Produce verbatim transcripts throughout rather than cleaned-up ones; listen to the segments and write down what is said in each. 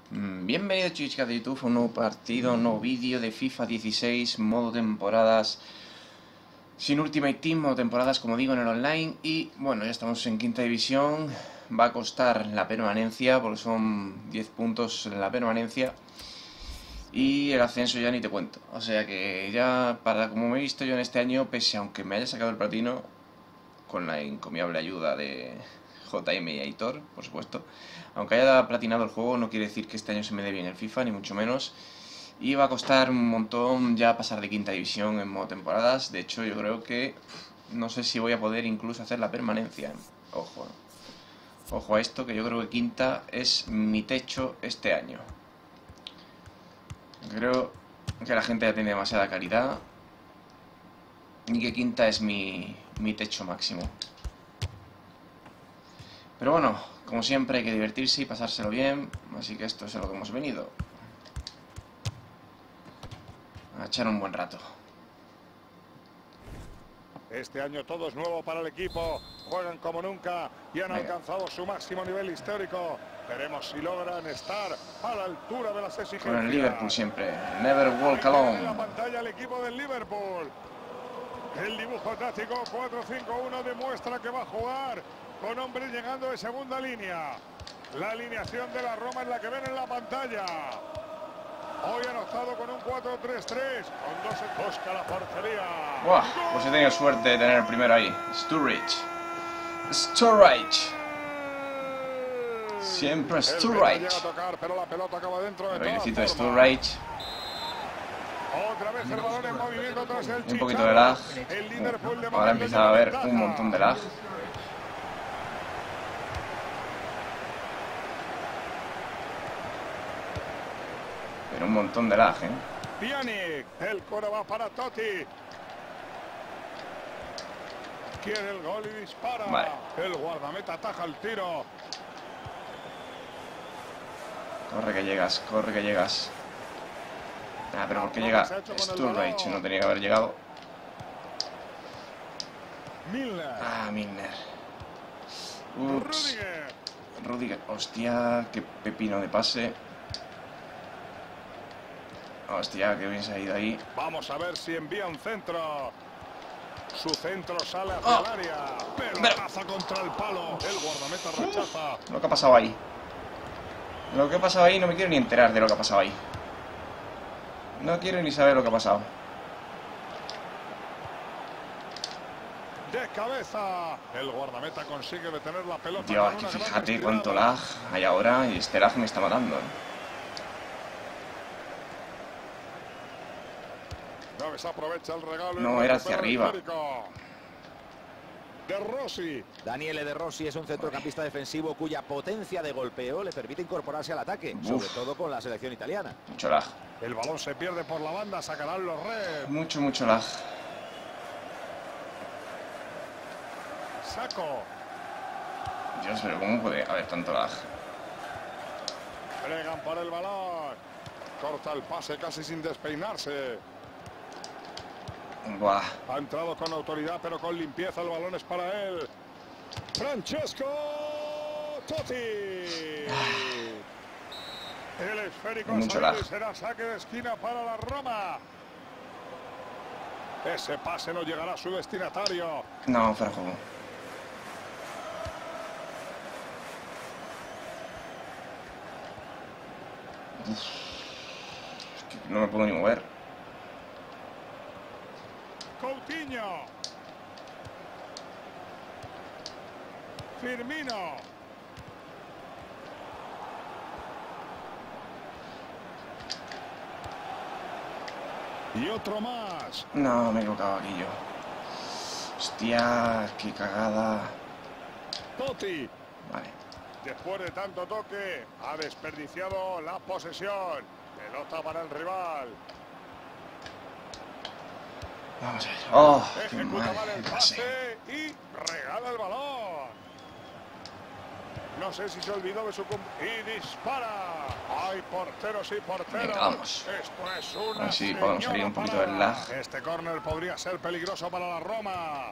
Bienvenidos chicos y chicas de YouTube a un nuevo partido, un nuevo vídeo de FIFA dieciséis, modo temporadas sin Ultimate Team, modo temporadas como digo en el online. Y bueno, ya estamos en quinta división, va a costar la permanencia porque son diez puntos en la permanencia. Y el ascenso ya ni te cuento, o sea que ya para como me he visto yo en este año, pese a aunque me haya sacado el platino, con la encomiable ayuda de J M y Aitor, por supuesto. Aunque haya platinado el juego, no quiere decir que este año se me dé bien el FIFA, ni mucho menos. Y va a costar un montón ya pasar de quinta división en modo temporadas. De hecho, yo creo que no sé si voy a poder incluso hacer la permanencia. Ojo, ojo a esto, que yo creo que quinta es mi techo este año. Creo que la gente ya tiene demasiada calidad y que quinta es mi, mi techo máximo. Pero bueno, como siempre hay que divertirse y pasárselo bien, así que esto es a lo que hemos venido. A echar un buen rato. Este año todo es nuevo para el equipo, juegan como nunca y han Venga. alcanzado su máximo nivel histórico. Veremos si logran estar a la altura de las exigencias. Con el Liverpool siempre, never walk Ahí tiene en alone. la pantalla el equipo del Liverpool. El dibujo táctico cuatro cinco uno demuestra que va a jugar con hombres llegando de segunda línea. La alineación de la Roma es la que ven en la pantalla. Hoy han optado con un cuatro tres tres, con dos en busca la portería. Buah, pues he tenido suerte de tener el primero ahí. Sturridge. Sturridge. Siempre El balón Sturridge. llega a tocar, pero la pelota acaba dentro de El todas bailecito de formas. Sturridge. Otra vez el balón en movimiento tras el Un poquito de lag. El Liverpool de Ahora momento empieza a lleva haber ventaja. un montón de lag. Pero un montón de lag, ¿eh? Pjanic, el coro va para Totti. Quiere el gol y dispara. Vale. El guardameta ataja el tiro. Corre que llegas, corre que llegas. Ah, pero ¿por qué llega Sturridge? No tenía que haber llegado. Milner. Ah, Milner. Ups. Rudiger. Rudiger. Hostia, qué pepino de pase. Hostia, qué bien se ha ido ahí. Vamos a ver si envía un centro. Su centro sale hacia Oh. el área. Pero- Pelotazo contra el palo. El guardameta rechaza. Lo que ha pasado ahí. Lo que ha pasado ahí, no me quiero ni enterar de lo que ha pasado ahí. No quiero ni saber lo que ha pasado. De cabeza. El guardameta consigue detener la pelota. Dios, con que una gran fíjate estirada. cuánto lag hay ahora. Y este lag me está matando, ¿eh? No desaprovecha el regalo. y No, era hacia recupera el arriba. histórico. De Rossi. Daniele De Rossi es un centrocampista defensivo cuya potencia de golpeo le permite incorporarse al ataque, Uf. sobre todo con la selección italiana. Mucho lag. El balón se pierde por la banda. Sacarán los Reds. Mucho, mucho lag. Saco. Dios, pero ¿cómo puede haber tanto lag? Bregan por el balón. Corta el pase casi sin despeinarse. Buah. Ha entrado con autoridad, pero con limpieza. El balón es para él. Francesco Totti. El esférico Mucho salido lag. y será saque de esquina para la Roma. Ese pase no llegará a su destinatario. No, fuera de juego. Uf. Es que no me puedo ni mover. Coutinho. Firmino. Y otro más. No, me he equivocado aquí yo. Hostia, qué cagada. Totti. Vale. Después de tanto toque, ha desperdiciado la posesión. Pelota para el rival. Vamos a ver. Oh, qué Ejecuta mal mal el el pase. pase y regala el balón. No sé si se olvidó de su... cum- Y dispara. Hay porteros y porteros. Venga, vamos. Esto es una A ver si podemos salir un poquito del parada. lag. Este córner podría ser peligroso para la Roma.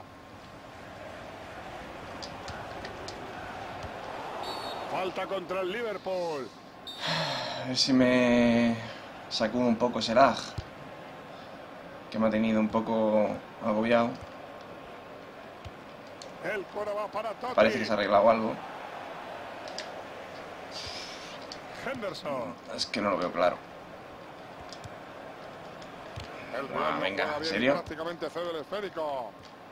Falta contra el Liverpool. A ver si me sacudo un poco ese lag que me ha tenido un poco agobiado. El cuero va para Totti. Parece que se ha arreglado algo. Henderson. Es que no lo veo claro. El Ah, no venga, juega ¿en bien, serio? Prácticamente cede el esférico.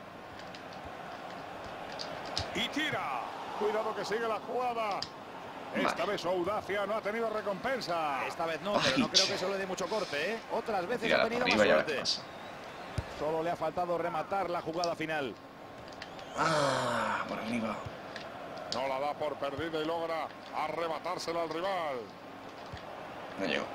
Y tira. Cuidado que sigue la jugada. Esta Vale. vez su audacia no ha tenido recompensa. Esta vez no, pero no creo que eso le dé mucho corte, ¿eh? Otras veces Tírala ha por tenido más arriba y a ver qué suerte. pasa. Solo le ha faltado rematar la jugada final. Ah, por arriba. No la da por perdida y logra arrebatársela al rival. No llego.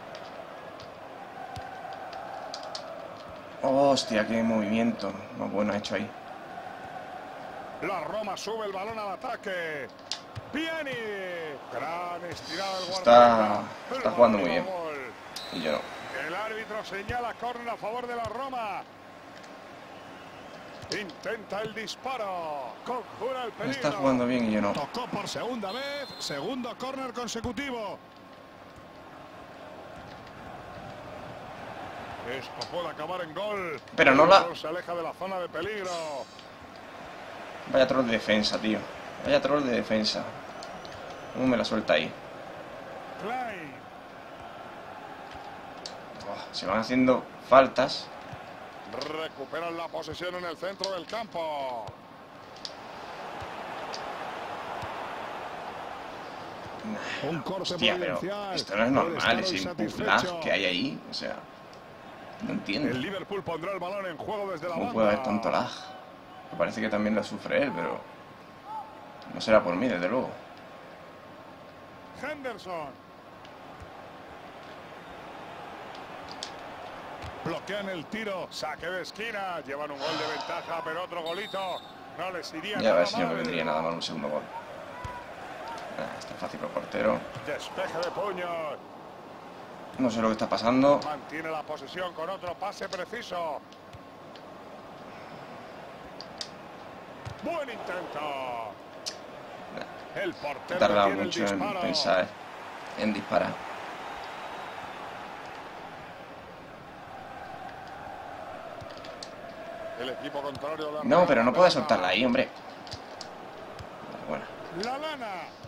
Hostia, qué movimiento más bueno ha hecho ahí. La Roma sube el balón al ataque. Piani. Gran estirada del Está- guardameta. El está jugando balón muy iba bien. a gol. Y yo no. El árbitro señala córner a favor de la Roma. Intenta el disparo. Conjura el peligro. Está jugando bien y yo no. Tocó por segunda vez. Segundo córner consecutivo. Esto puede acabar en gol. Pero no la- El gol se aleja de la zona de peligro. Vaya troll de defensa, tío. Vaya troll de defensa. ¿Cómo me la suelta ahí? Klein. Oh, se van haciendo faltas. Recuperan la posesión en el centro del campo. Un corte Hostia, pero providencial. esto no es Puede normal, estar ese hoy input lag satisfecho. que hay ahí. O sea, no entiendo. El Liverpool pondrá el balón en juego desde la ¿Cómo banda. puede haber tanto lag? Me parece que también lo sufre él, pero no será por mí, desde luego. Henderson. Bloquean el tiro. Saque de esquina. Llevan un gol de ventaja, pero otro golito no les iría Ya a nada ver si no me mal. vendría nada mal un segundo gol. Ah, está fácil para el portero. Despeje de puños. No sé lo que está pasando. Mantiene la posesión con otro pase preciso. Buen intento. El He portero tardado tiene el mucho en disparo. pensar en disparar. El equipo contrario la No, pero no puede pelota. soltarla ahí, hombre. Bueno, La lana.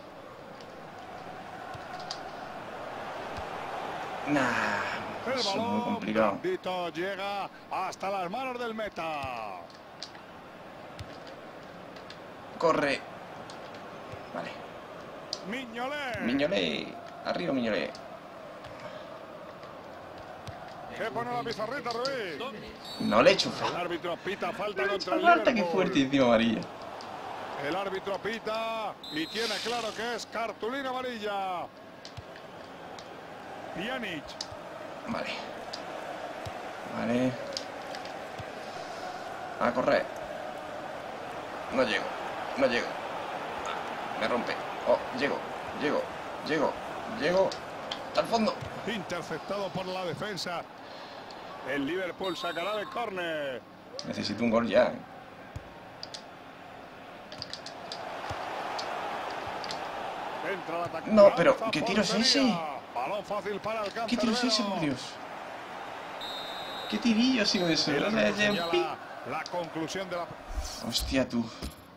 nah, El eso es muy balón complicado. blandito llega hasta las manos del meta. Corre. Vale. Miñolé. Miñolé. Arriba, Miñolé. ¿Qué pone la pizarrita, Ruiz? No le he hecho El falta. árbitro pita falta No le he contra hecho el falta, qué Liverpool. fuerte encima amarilla. El árbitro pita y tiene claro que es cartulina amarilla. Pjanic. Vale. Vale. A correr. No llego. No llego. Ah, me rompe. Oh, llego. Llego. Llego. Llego. Al fondo. Interceptado por la defensa. El Liverpool sacará de córner. Necesito un gol ya. ¿eh? Entra el ataque. No, pero Lanza ¿qué tiro es portería. ese? Balón fácil para el ¿Qué tiro es ese, por Dios? ¿Qué tirillo ha sido eso? El O sea, árbitro ya- señala la conclusión de la... Hostia, tú.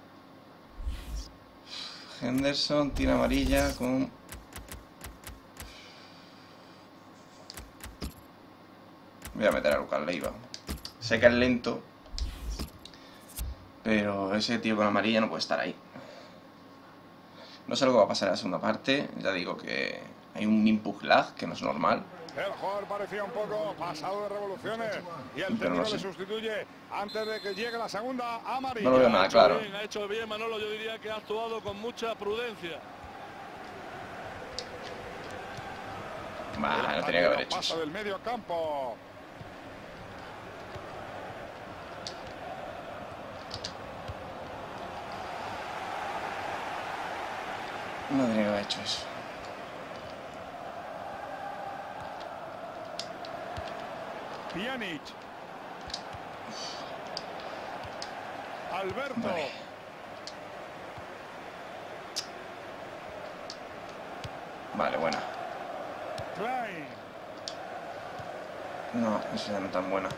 Henderson tira amarilla con... Voy a meter a Lucas Leiva. Sé que es lento, pero ese tío con amarilla no puede estar ahí. No sé lo que va a pasar en la segunda parte. Ya digo que hay un input lag que no es normal. El jugador parecía un poco pasado de revoluciones y el Pero no técnico sé. le sustituye antes de que llegue la segunda amarilla. No lo veo nada Ha hecho claro. bien, ha hecho bien, Manolo. Yo diría que ha actuado con mucha prudencia. Bah, no tenía que haber hecho Pasa eso. del medio campo. No tenía que haber hecho eso. Pjanic. Alberto. Vale. Vale, buena. Klein. No, esa ya no es tan buena.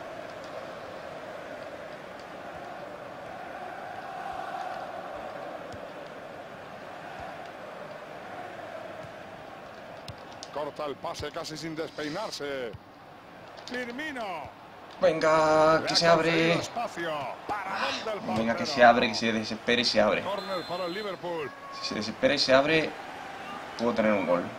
Corta el pase casi sin despeinarse. Firmino. Venga, que se abre. Espacio. Paradón del portero. Venga, que se abre, que se desespere y se abre. Corner para el Liverpool. Si se desespera y se abre, puedo tener un gol.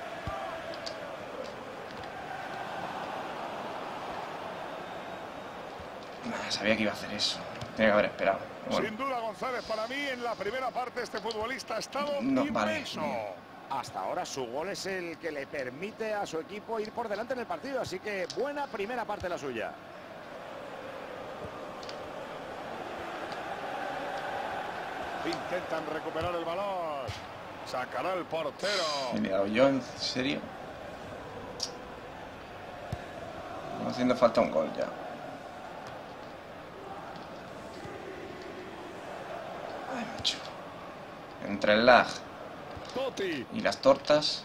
Nah, sabía que iba a hacer eso. Tenía que haber esperado. Bueno. Sin duda, González, para mí en la primera parte este futbolista ha estado No, vale. inmenso. Hasta ahora su gol es el que le permite a su equipo ir por delante en el partido, así que buena primera parte la suya. Intentan recuperar el balón. Sacará el portero. ¿Me he dado yo? ¿En serio? Me haciendo falta un gol ya. Ay, macho. Entre el lag Totti. y las tortas.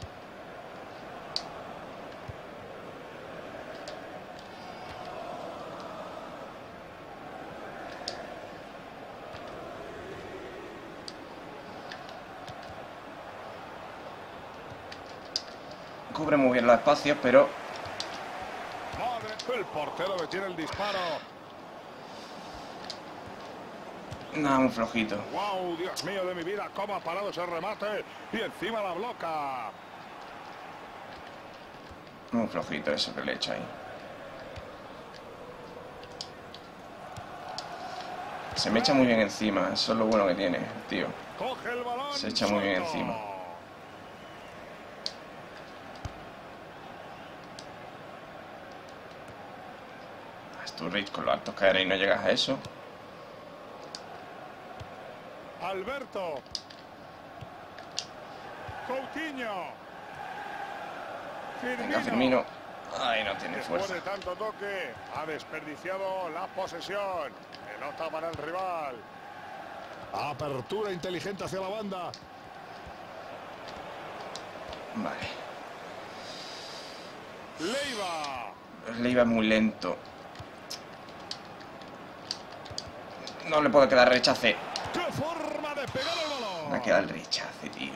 Cubre muy bien los espacios, pero Madre, el portero detiene el disparo. nada, muy flojito. Wow, Dios mío de mi vida, cómo ha parado ese remate y encima la bloca. Muy flojito eso que le he hecho ahí. Se me echa muy bien encima, eso es lo bueno que tiene, tío. Coge el balón. Se echa muy bien suelto. encima. Sturridge con los altos que eres y no llegas a eso. Alberto. Coutinho. Venga, Firmino. Ay, no tiene Después fuerza. de tanto toque, ha desperdiciado la posesión. Pelota para el rival. Apertura inteligente hacia la banda. Vale. Leiva. Le iba muy lento. No le puedo quedar rechace. ¡Qué forma de pegar el balón! Me ha quedado el rechace, tío.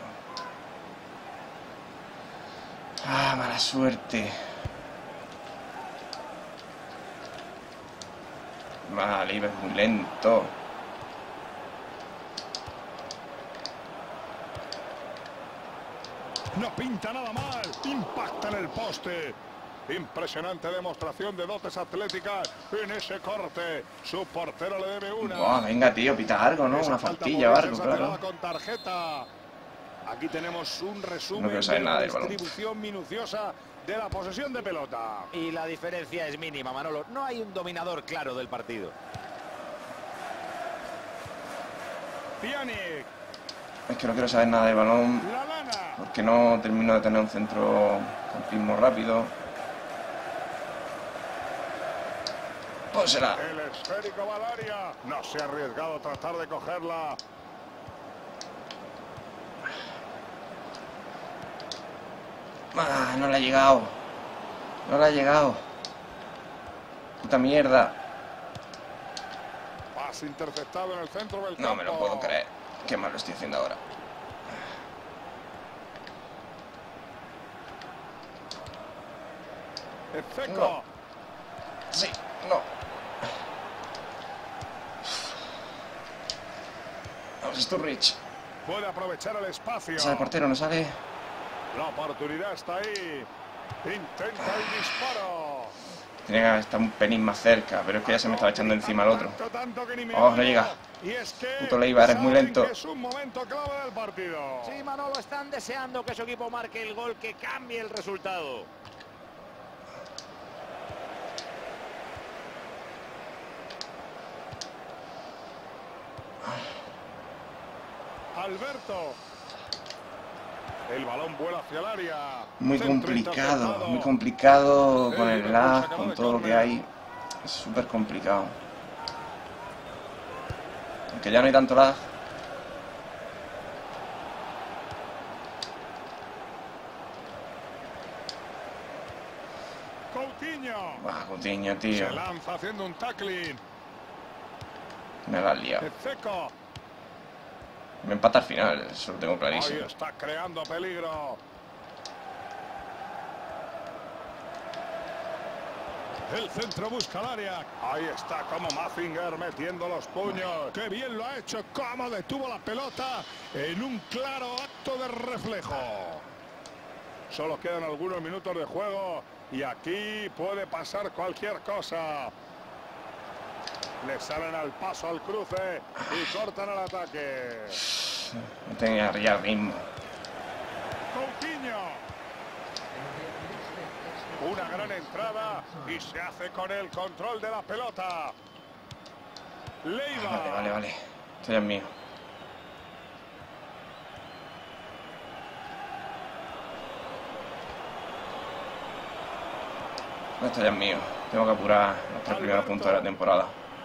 Ah, mala suerte. Vale, iba muy lento. No pinta nada mal. Impacta en el poste. Impresionante demostración de dotes atléticas en ese corte. Su portero le debe una. Buah, venga, tío, pita algo, ¿no? Esa Una falta faltilla o podría algo, ser claro. sancionada con tarjeta. Aquí tenemos un resumen No quiero saber de nada la del balón. distribución minuciosa de la posesión de pelota. Y la diferencia es mínima, Manolo. No hay un dominador claro del partido. Pjanic. Es que no quiero saber nada del balón La lana. porque no termino de tener un centrocampismo rápido. Pónsela. El esférico va al área. No se ha arriesgado a tratar de cogerla. Ah, no le ha llegado. No le ha llegado. Puta mierda. Pase interceptado en el centro del campo. No me lo puedo creer. Qué mal lo estoy haciendo ahora. Efecto. No. Sí, no. Vamos, Sturridge. Puede aprovechar el espacio. Sale el portero, no sale. La oportunidad está ahí. Intenta el disparo. Tenía que estar un pelín más cerca, pero es que ya se me estaba echando encima el otro. Tanto, tanto que ni me Oh, no oigo. llega. Y es que Puto Leiva, eres muy saben lento. que es un momento clave del partido. Sí, Manolo, están deseando que su equipo marque el gol que cambie el resultado. Alberto. El balón vuela hacia el área. Muy Centro complicado, interceptado. muy complicado con El el Liverpool lag, sacado con de todo lo que córner. hay. Es súper complicado. Aunque ya no hay tanto lag. Coutinho. Buah, Coutinho, tío. Se lanza haciendo un tackling. Me la has liado. Seco. Me empata al final, eso lo tengo Ahí clarísimo. está creando peligro. El centro busca el área. Ahí está como Mazinger metiendo los puños. Qué bien lo ha hecho. Cómo detuvo la pelota en un claro acto de reflejo. Solo quedan algunos minutos de juego y aquí puede pasar cualquier cosa. Le salen al paso al cruce y cortan el ataque. No tenía ya ritmo. Coutinho. Una gran entrada y se hace con el control de la pelota. Leiva. Vale, vale, vale. Esto ya es mío. Esto ya es mío. Tengo que apurar los tres primeros puntos de la temporada.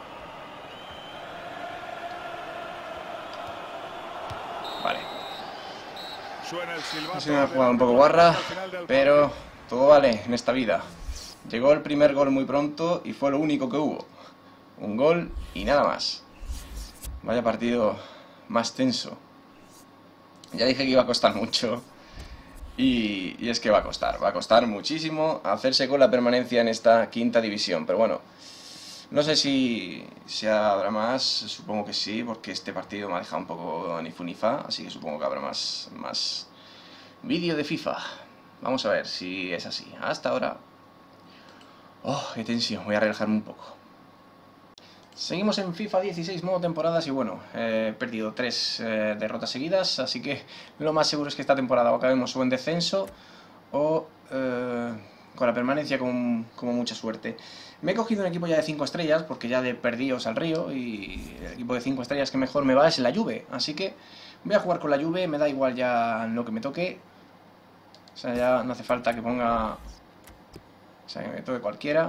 Vale. Suena el silbato. Ha sido una jugada un poco guarra, pero todo vale en esta vida. Llegó el primer gol muy pronto y fue lo único que hubo. Un gol y nada más. Vaya partido más tenso. Ya dije que iba a costar mucho. Y, y es que va a costar. Va a costar muchísimo hacerse con la permanencia en esta quinta división. Pero bueno, no sé si, si habrá más. Supongo que sí, porque este partido me ha dejado un poco ni fu ni fa. Así que supongo que habrá más, más vídeo de FIFA. Vamos a ver si es así. Hasta ahora. Oh, qué tensión. Voy a relajarme un poco. Seguimos en FIFA dieciséis modo temporadas y bueno, eh, he perdido tres eh, derrotas seguidas, así que lo más seguro es que esta temporada o acabemos o en descenso o eh, con la permanencia con, como mucha suerte. Me he cogido un equipo ya de cinco estrellas porque ya de perdidos al río y el equipo de cinco estrellas que mejor me va es la Juve, así que voy a jugar con la Juve, me da igual ya lo que me toque, o sea, ya no hace falta que ponga, o sea, que me toque cualquiera.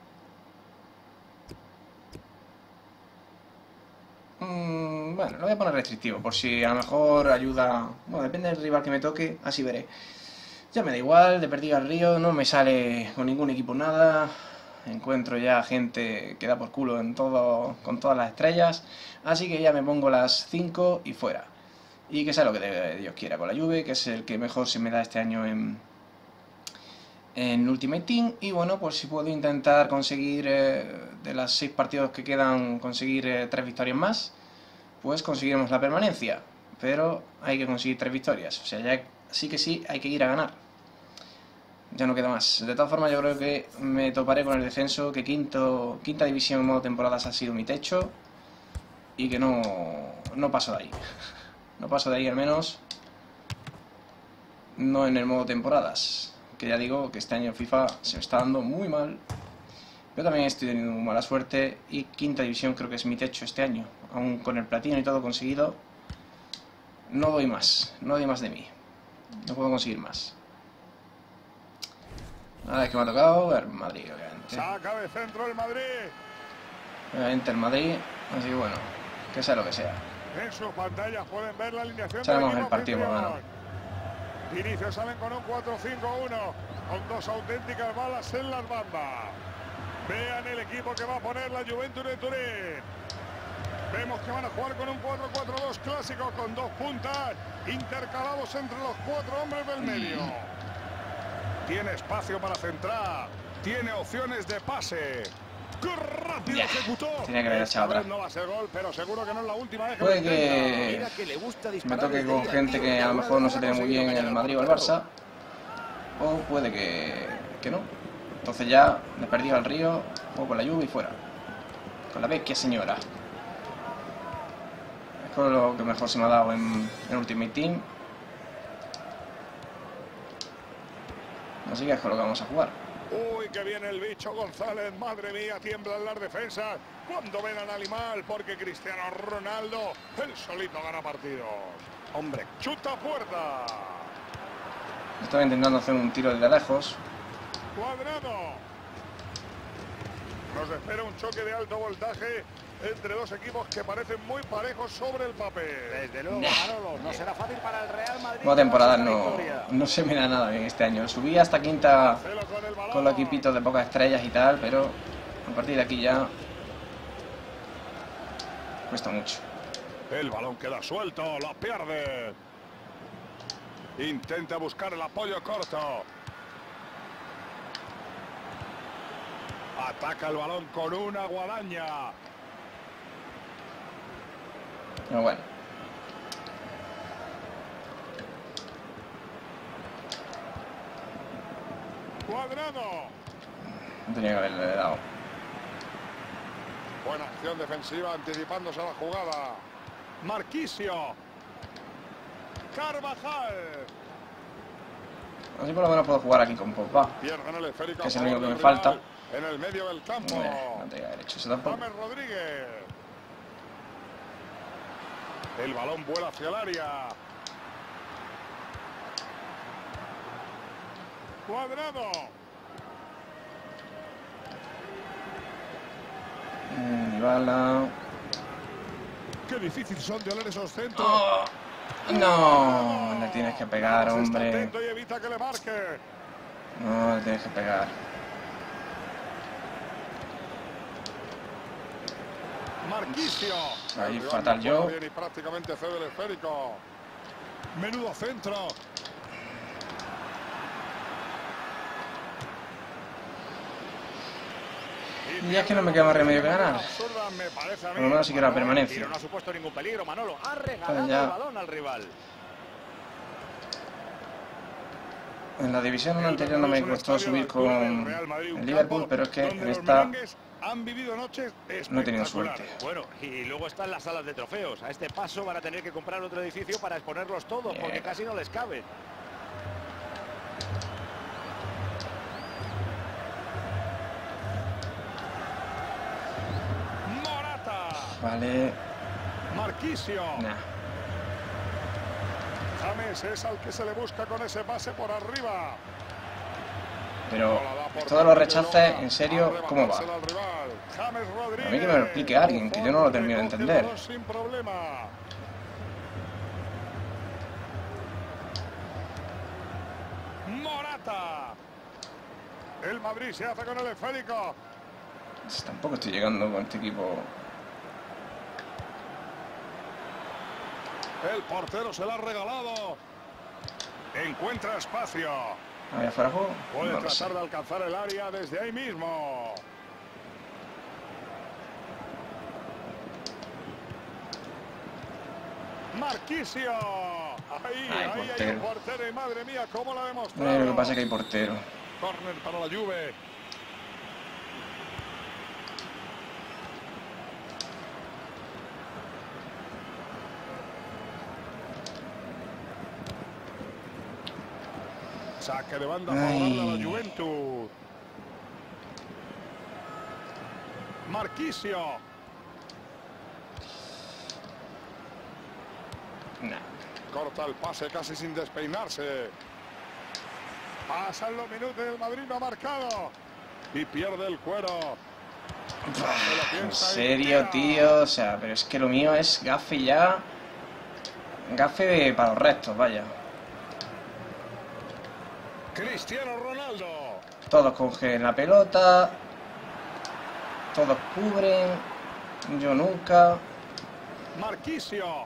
Bueno, lo voy a poner restrictivo, por si a lo mejor ayuda. Bueno, depende del rival que me toque, así veré. Ya me da igual, de perdido al río, no me sale con ningún equipo nada. Encuentro ya gente que da por culo en todo, con todas las estrellas. Así que ya me pongo las cinco y fuera. Y que sea lo que Dios quiera con la Juve, que es el que mejor se me da este año en, en Ultimate Team. Y bueno, pues si puedo intentar conseguir, eh, de las seis partidos que quedan, conseguir eh, tres victorias más, pues conseguiremos la permanencia. Pero hay que conseguir tres victorias, o sea, ya sí que sí hay que ir a ganar. Ya no queda más. De todas formas, yo creo que me toparé con el descenso, que quinto, quinta división en modo temporadas ha sido mi techo y que no, no paso de ahí. No paso de ahí, al menos no en el modo temporadas, que ya digo que este año FIFA se me está dando muy mal. Yo también estoy teniendo muy mala suerte y quinta división creo que es mi techo este año. Aún con el platino y todo conseguido, no doy más, no doy más de mí. No puedo conseguir más. Nada, es que me ha tocado el Madrid, obviamente. Saca de centro el Madrid. Obviamente el Madrid, así que bueno, que sea lo que sea. En sus pantallas pueden ver la alineación Sabemos del el equipo partido por anfitrión. ganar. De inicio salen con un cuatro cinco uno, con dos auténticas balas en las bandas. Vean el equipo que va a poner la Juventus de Turín. Vemos que van a jugar con un cuatro cuatro dos clásico, con dos puntas intercalados entre los cuatro hombres del medio. Tiene espacio para centrar, tiene opciones de pase. ¡Qué rápido Yeah, ejecutó! tenía que haber echado Esta vez atrás. no va a ser gol, pero seguro que no es la última vez que Puede lo intenta. que Mira que le gusta me disparar toque desde con ahí, gente tío, que a lo alguna mejor no vez se ha tiene muy conseguido bien en engañar el al Madrid o el portero. Barça, o puede que, que no. Entonces ya me he perdido al río, juego con la Juve y fuera. Con la vecchia señora. Es con lo que mejor se me ha dado en, en Ultimate Team. Así que es con lo que vamos a jugar. Uy, que viene el bicho González, madre mía, tiemblan las defensas cuando ven al animal, porque Cristiano Ronaldo, él solito gana partidos. Hombre, chuta puerta. Estaba intentando hacer un tiro desde lejos. Cuadrado. Nos espera un choque de alto voltaje entre dos equipos que parecen muy parejos sobre el papel. Desde luego, Manolo, no será fácil para el Real Madrid. Nueva temporada esta no, victoria. no se me da nada bien este año. Subí hasta quinta Marcelo con el balón. con los equipitos de pocas estrellas y tal, pero a partir de aquí ya cuesta mucho. El balón queda suelto, lo pierde. Intenta buscar el apoyo corto. Ataca el balón con una guadaña. Pero bueno. Cuadrado. No tenía que haberle dado. Buena acción defensiva anticipándose a la jugada. Marquisio. Carvajal. Así por lo menos puedo jugar aquí con Pogba. Pierden el esférico. Que es el único que me falta. En el medio del campo. No, no tenía que haber hecho eso tampoco. James Rodríguez. El balón vuela hacia el área. Cuadrado. Bala. Qué difícil son de oler esos centros. Oh, no, le tienes que pegar, Está hombre. atento y evita que le marque. No, le tienes que pegar. Marquisio. Ahí, El rival fatal no yo. juega bien y prácticamente cede el esférico. Menudo centro. Y es que no me queda más remedio que ganar. Absurda, me parece a mí. Por lo menos si quiero la permanencia. Tiro no ha supuesto ningún peligro, Manolo. Ha regalado Pues ya. el balón al rival. En la división anterior no me costó subir con el Liverpool, pero es que en esta han vivido noches no he tenido suerte. Bueno, y luego están las salas de trofeos. A este paso van a tener que comprar otro edificio para exponerlos todos, porque Bien. casi no les cabe. Morata. Vale. Marquisio. Nah. James es al que se le busca con ese pase por arriba. Pero todos los rechaces, en serio, ¿cómo va? A A mí que me lo explique alguien, que yo no lo termino de entender. Sin problema. Morata. El Madrid se hace con el esférico. Tampoco estoy llegando con este equipo. El portero se la ha regalado. Encuentra espacio. ¿Había fuera de juego? Puede No lo sé. tratar de alcanzar el área desde ahí mismo. Marquisio. Ahí, Ay, ahí hay portero. un portero y madre mía, cómo la ha demostrado. Eh, lo que pasa es que hay portero. Córner para la Juve. Saque de banda favorable a la Juventus. Marquisio. Nah. Corta el pase casi sin despeinarse. Pasan los minutos, el Madrid no ha marcado. Y pierde el cuero. Bah, en serio, tío. O sea, pero es que lo mío es gafe ya. Gafe de, para los restos, vaya. Cristiano Ronaldo. Todos cogen la pelota. Todos cubren. Yo nunca. Marquisio.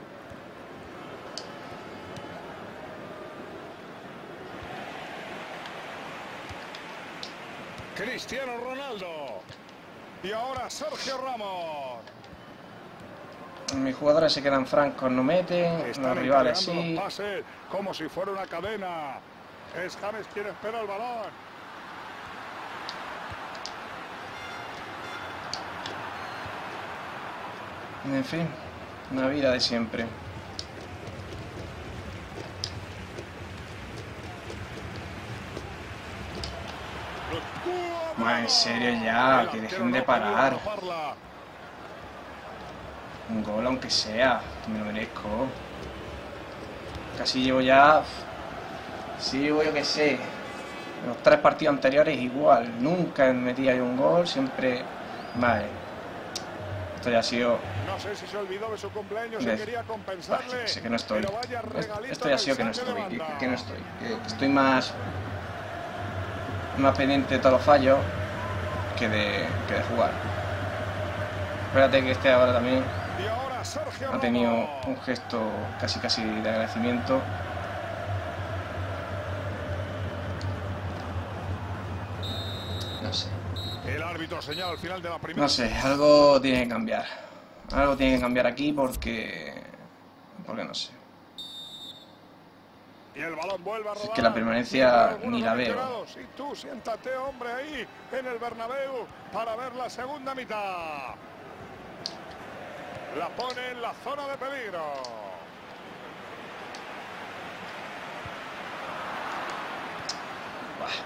Cristiano Ronaldo. Y ahora Sergio Ramos. Mis jugadores se quedan francos, no meten. Están Los rivales entregando sí. los pases como si fuera una cadena. Es James quien espera el balón. En fin, una vida de siempre. Ma, en serio ya, que dejen de parar. Un gol aunque sea, que me lo merezco. Casi llevo ya... Sí, llevo yo que sé. Los tres partidos anteriores igual. Nunca metía yo un gol, siempre... Vale. Esto ya ha sido... No sé si se olvidó de su cumpleaños de... y quería compensarle. Bah, sé que no estoy. Pero vaya regalito Esto ya ha sido que no en el estoy. saque de Que, banda. que no estoy. Que, que estoy más... más pendiente de todos los fallos que de, que de jugar. Espérate que este ahora también Y ahora Sergio ha tenido Ramos. un gesto casi casi de agradecimiento. No sé, El árbitro señala al final de la primera. no sé, algo tiene que cambiar. Algo tiene que cambiar aquí porque... porque no sé. Y el balón vuelve a rodar. Es que la permanencia Algunos ni la veo. aficionados. Y tú siéntate, hombre, ahí en el Bernabéu para ver la segunda mitad. La pone en la zona de peligro. Buah.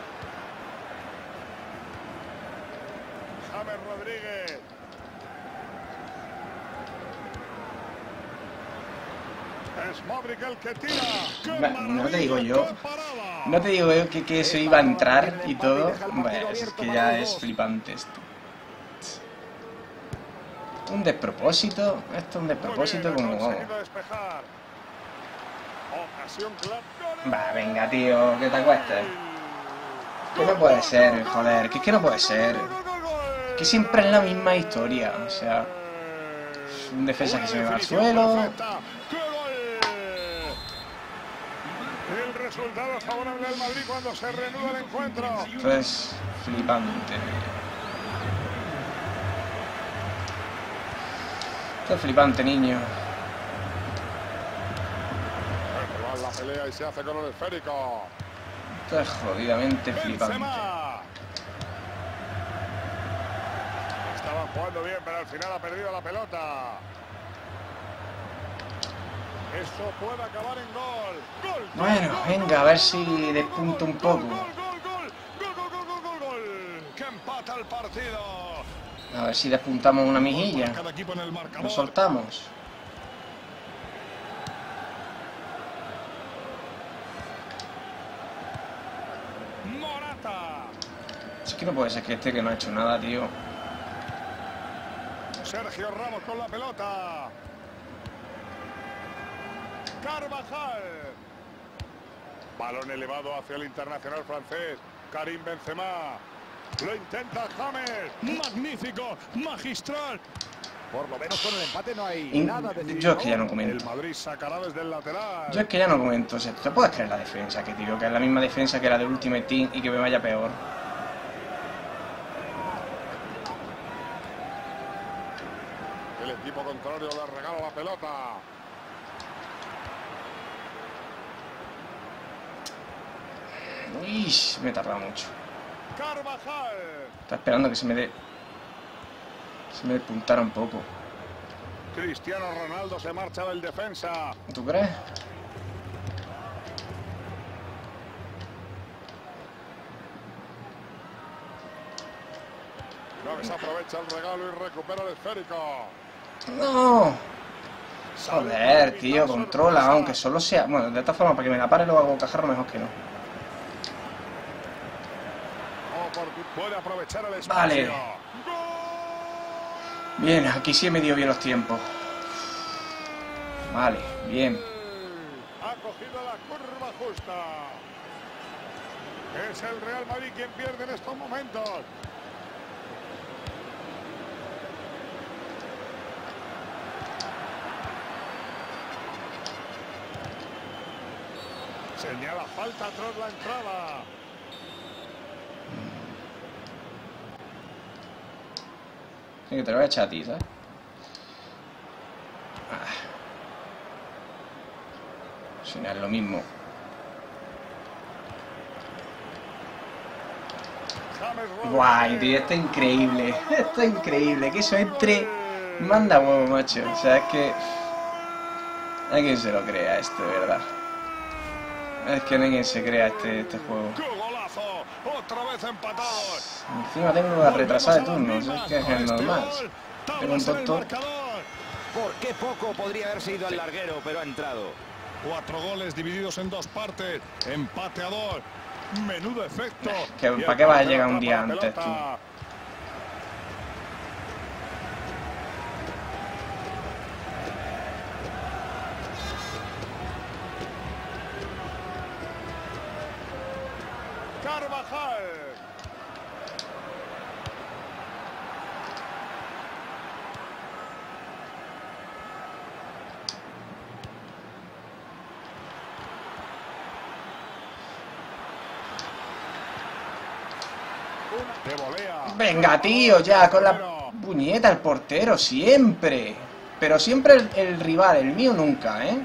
James Rodríguez. Es Modric el que tira. ¡Qué Va, no te digo maravilla, yo. qué parada! No te digo yo que, que eso iba a entrar y todo. Bueno, es que ya es flipante esto. Un despropósito. Esto es un despropósito Muy bien, ha como... conseguido despejar. Ocasión clara. Va, venga, tío, que te acuestes. Que no puede ser, joder, que es que no puede ser. Que siempre es la misma historia, o sea... Un defensa que se me va al suelo. El resultado favorable al Madrid cuando se reanuda el encuentro. Esto es flipante. Esto es flipante, niño. El rival la pelea y se hace con el esférico. Esto es jodidamente flipante. Benzema. Estaban jugando bien, pero al final ha perdido la pelota. Eso puede acabar en gol. Gol. Bueno, gol, venga, a ver si despunta un poco. Gol, gol, gol, gol, gol, gol, gol, gol, gol. Que empata el partido. A ver si despuntamos una mejilla. Cada equipo en el marcador. Nos soltamos. Morata. Es que no puede ser que este que no ha hecho nada, tío. Sergio Ramos con la pelota. Carvajal. Balón elevado hacia el internacional francés. Karim Benzema. Lo intenta James. Magnífico, magistral. Por lo menos con el empate no hay In- nada de yo es que ya no comento. El Madrid sacará desde el lateral. Yo es que ya no comento. O sea, ¿te puedes creer la defensa? Que digo que es la misma defensa que la del Ultimate Team y que me vaya peor. El equipo contrario le regala la pelota. Uy, me he tardado mucho. Carvajal. Está esperando que se me dé... Se me despuntara un poco. Cristiano Ronaldo se marcha del defensa. ¿Tú crees? No desaprovecha el regalo y recupera el esférico. ¡No! Joder, tío, controla, aunque solo sea... Bueno, de esta forma, para que me la pare lo hago cajarro mejor que no. Puede aprovechar el espacio. Vale. ¡Gol! Bien, aquí sí he medido bien los tiempos. Vale, bien. Ha cogido la curva justa. Es el Real Madrid quien pierde en estos momentos. Señala falta tras la entrada. Sí, que te lo voy a echar a ti, ¿sabes? Ah. Si no es lo mismo. Guay, tío, esto es increíble. Esto es increíble. Que eso entre... Manda huevo, macho. O sea, es que... Hay quien se lo crea esto, de verdad. Es que no hay quien se crea este, este juego. ¡Qué golazo! Otra vez empatados. Encima tengo la retrasada de turnos. Es que es normal. Tengo un tonto. Por qué poco podría haber sido al larguero, pero ha entrado. Cuatro goles divididos en dos partes. Empate a dos. Menudo efecto. Que, Y ¿para el qué vas a portero llegar un atrapa día la antes, pelota. tú? Carvajal. De volea. Venga, tío, ya, con la puñeta, el portero, siempre. Pero siempre el, el rival, el mío nunca, ¿eh?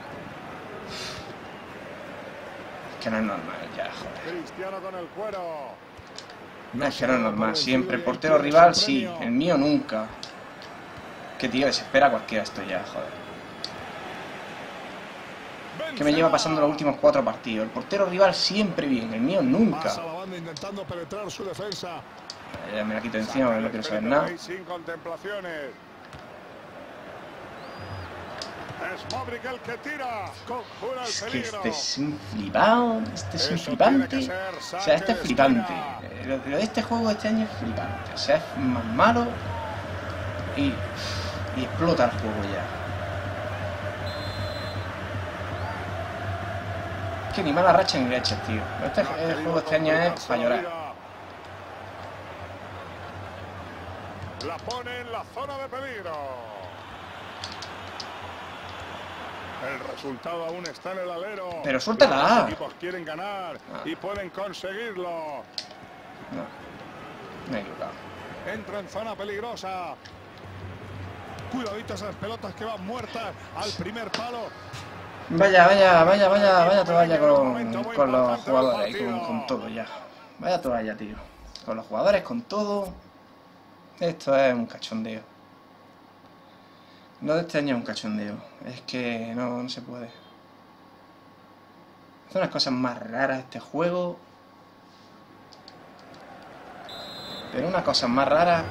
Es que no es normal, ya, joder. Cristiano con el cuero. No, es que no es normal, siempre. El portero rival, sí, el mío nunca. Que tío, desespera a cualquiera esto ya, joder. Que me lleva pasando los últimos cuatro partidos. El portero rival siempre bien, el mío nunca. Pasa la banda intentando penetrar su defensa. Ya me la quito encima, porque no quiero saber nada. Sin contemplaciones. Es Modric el que tira. Conjura el Es que peligro. este es un flipado, este es un Eso flipante. tiene que ser O sea, saque este es de flipante. esquina. Eh, Lo, lo de este juego este año es flipante. O sea, es más malo y, y explota el juego ya. Es que ni mala racha ni leches, tío. Este el juego este año es para llorar. La pone en la zona de peligro. El resultado aún está en el alero. Pero suéltala. Los equipos quieren ganar Ah. y pueden conseguirlo. No, me he equivocado. Entra en zona peligrosa. Cuidadito esas pelotas que van muertas al primer palo. Vaya, vaya, vaya, vaya, vaya toalla con, con los jugadores y con, con todo ya. Vaya toalla, tío. Con los jugadores, con todo. Esto es un cachondeo. Lo de este año es un cachondeo. Es que no, no se puede. Son unas cosas más raras este juego. Pero unas cosas más raras.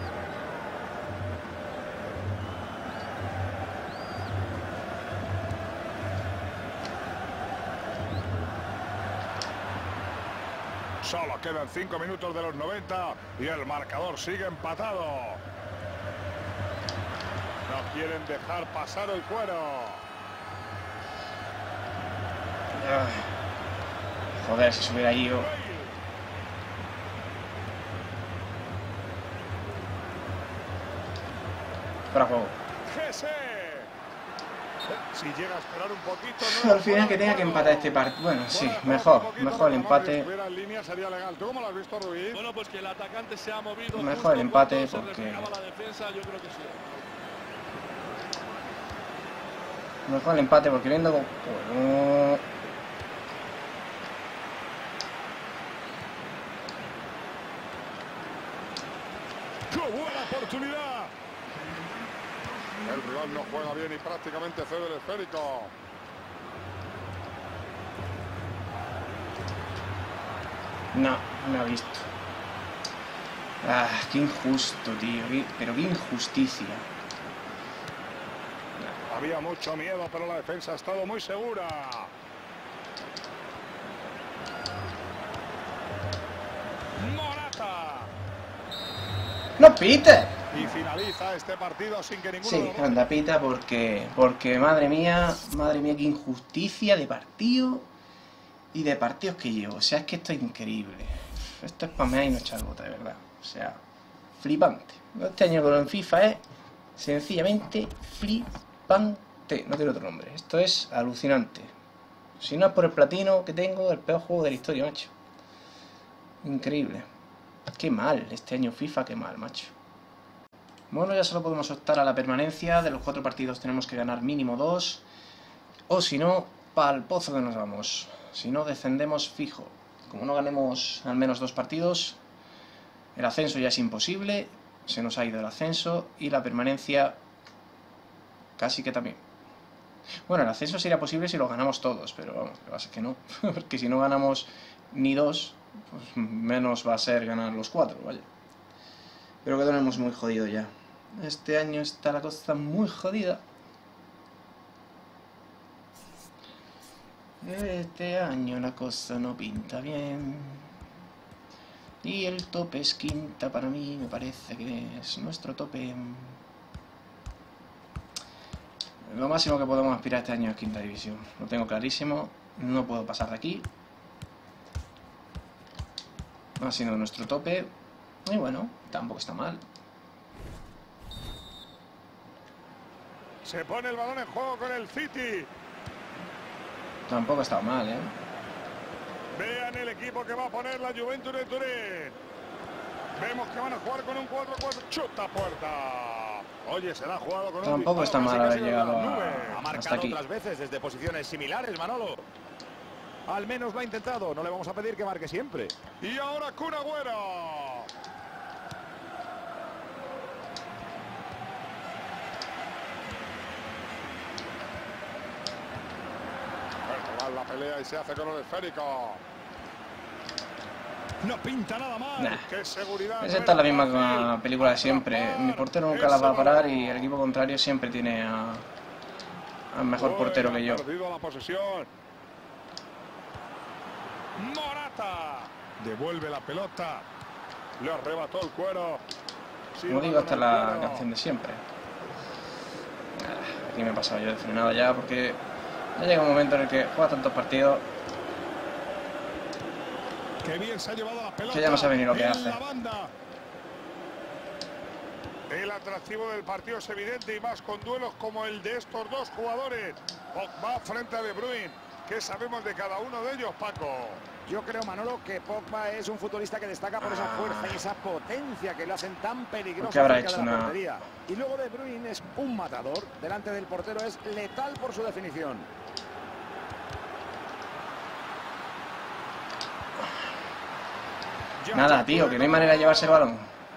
Solo quedan cinco minutos de los noventa y el marcador sigue empatado. No quieren dejar pasar el cuero. Ay, joder, si se hubiera ido. Fuera juego. Gese. Si llega a esperar un poquito, no Al final que tenga que empatar este partido. Bueno, sí, mejor, mejor el empate. ¿Tú cómo lo has visto, Ruiz? Bueno, pues que el atacante se ha movido. Mejor justo el empate cuando se porque- reflejaba la defensa, yo creo que sí. Mejor el empate porque viendo como... Bueno, ¡Qué buena oportunidad! El rival no juega bien y prácticamente cede el esférico. no, no me ha visto. Ah, qué injusto, tío. qué- pero qué injusticia. Había mucho miedo, pero la defensa ha estado muy segura. Morata. ¡No pite! Y finaliza este partido sin que ninguno Sí, de los dos- anda, pita porque... Porque, madre mía, madre mía, qué injusticia de partido y de partidos que llevo. O sea, es que esto es increíble. Esto es para mear y no echar gota, de verdad. O sea, flipante. Este año con el FIFA es sencillamente flipante. No tiene otro nombre. Esto es alucinante. Si no es por el platino que tengo, el peor juego de la historia, macho. Increíble. Qué mal, este año FIFA, qué mal, macho. Bueno, ya solo podemos optar a la permanencia. De los cuatro partidos tenemos que ganar mínimo dos. O si no, pa'l pozo que nos vamos. Si no, descendemos fijo. Como no ganemos al menos dos partidos, el ascenso ya es imposible. Se nos ha ido el ascenso y la permanencia casi que también. Bueno, el ascenso sería posible si lo ganamos todos, pero vamos, lo que pasa es que no. Porque si no ganamos ni dos, pues menos va a ser ganar los cuatro, vaya. Pero que tenemos muy jodido ya. Este año está la cosa muy jodida. Este año la cosa no pinta bien. Y el tope es quinta para mí, me parece que es nuestro tope. Lo máximo que podemos aspirar este año es quinta división. Lo tengo clarísimo. No puedo pasar de aquí. Ha sido nuestro tope. Y bueno, tampoco está mal. Se pone el balón en juego con el City. Tampoco está mal, ¿eh? Vean el equipo que va a poner la Juventus de Turín. Vemos que van a jugar con un cuatro cuatro. Chuta puerta. Oye, se la ha jugado con un Tampoco está mal haber llegado a... Ha hasta marcado aquí. otras veces desde posiciones similares, Manolo. Al menos lo ha intentado. No le vamos a pedir que marque siempre. Y ahora Kun Agüero. La pelea y se hace con el esférico. No pinta nada mal. Nah. Qué seguridad. Es esta la misma película de siempre. Mi portero nunca la va a parar y el equipo contrario siempre tiene a, al mejor portero que yo. Ha perdido la posesión. Morata. Devuelve la pelota. Le arrebató el cuero. Como digo, esta es la canción de siempre. Aquí me he pasado yo de frenado ya porque ya llega un momento en el que juega tantos partidos Qué bien se ha llevado la pelota. que ya no sabe ni lo que hace. El atractivo del partido es evidente y más con duelos como el de estos dos jugadores. Pogba frente a De Bruyne. ¿Qué sabemos de cada uno de ellos, Paco? Yo creo, Manolo, que Pogba es un futbolista que destaca por esa fuerza y esa potencia que lo hacen tan peligroso ¿Qué habrá cerca hecho de la una... portería. Y luego De Bruyne es un matador. Delante del portero es letal por su definición. Nada, tío, que no hay manera de llevarse el balón.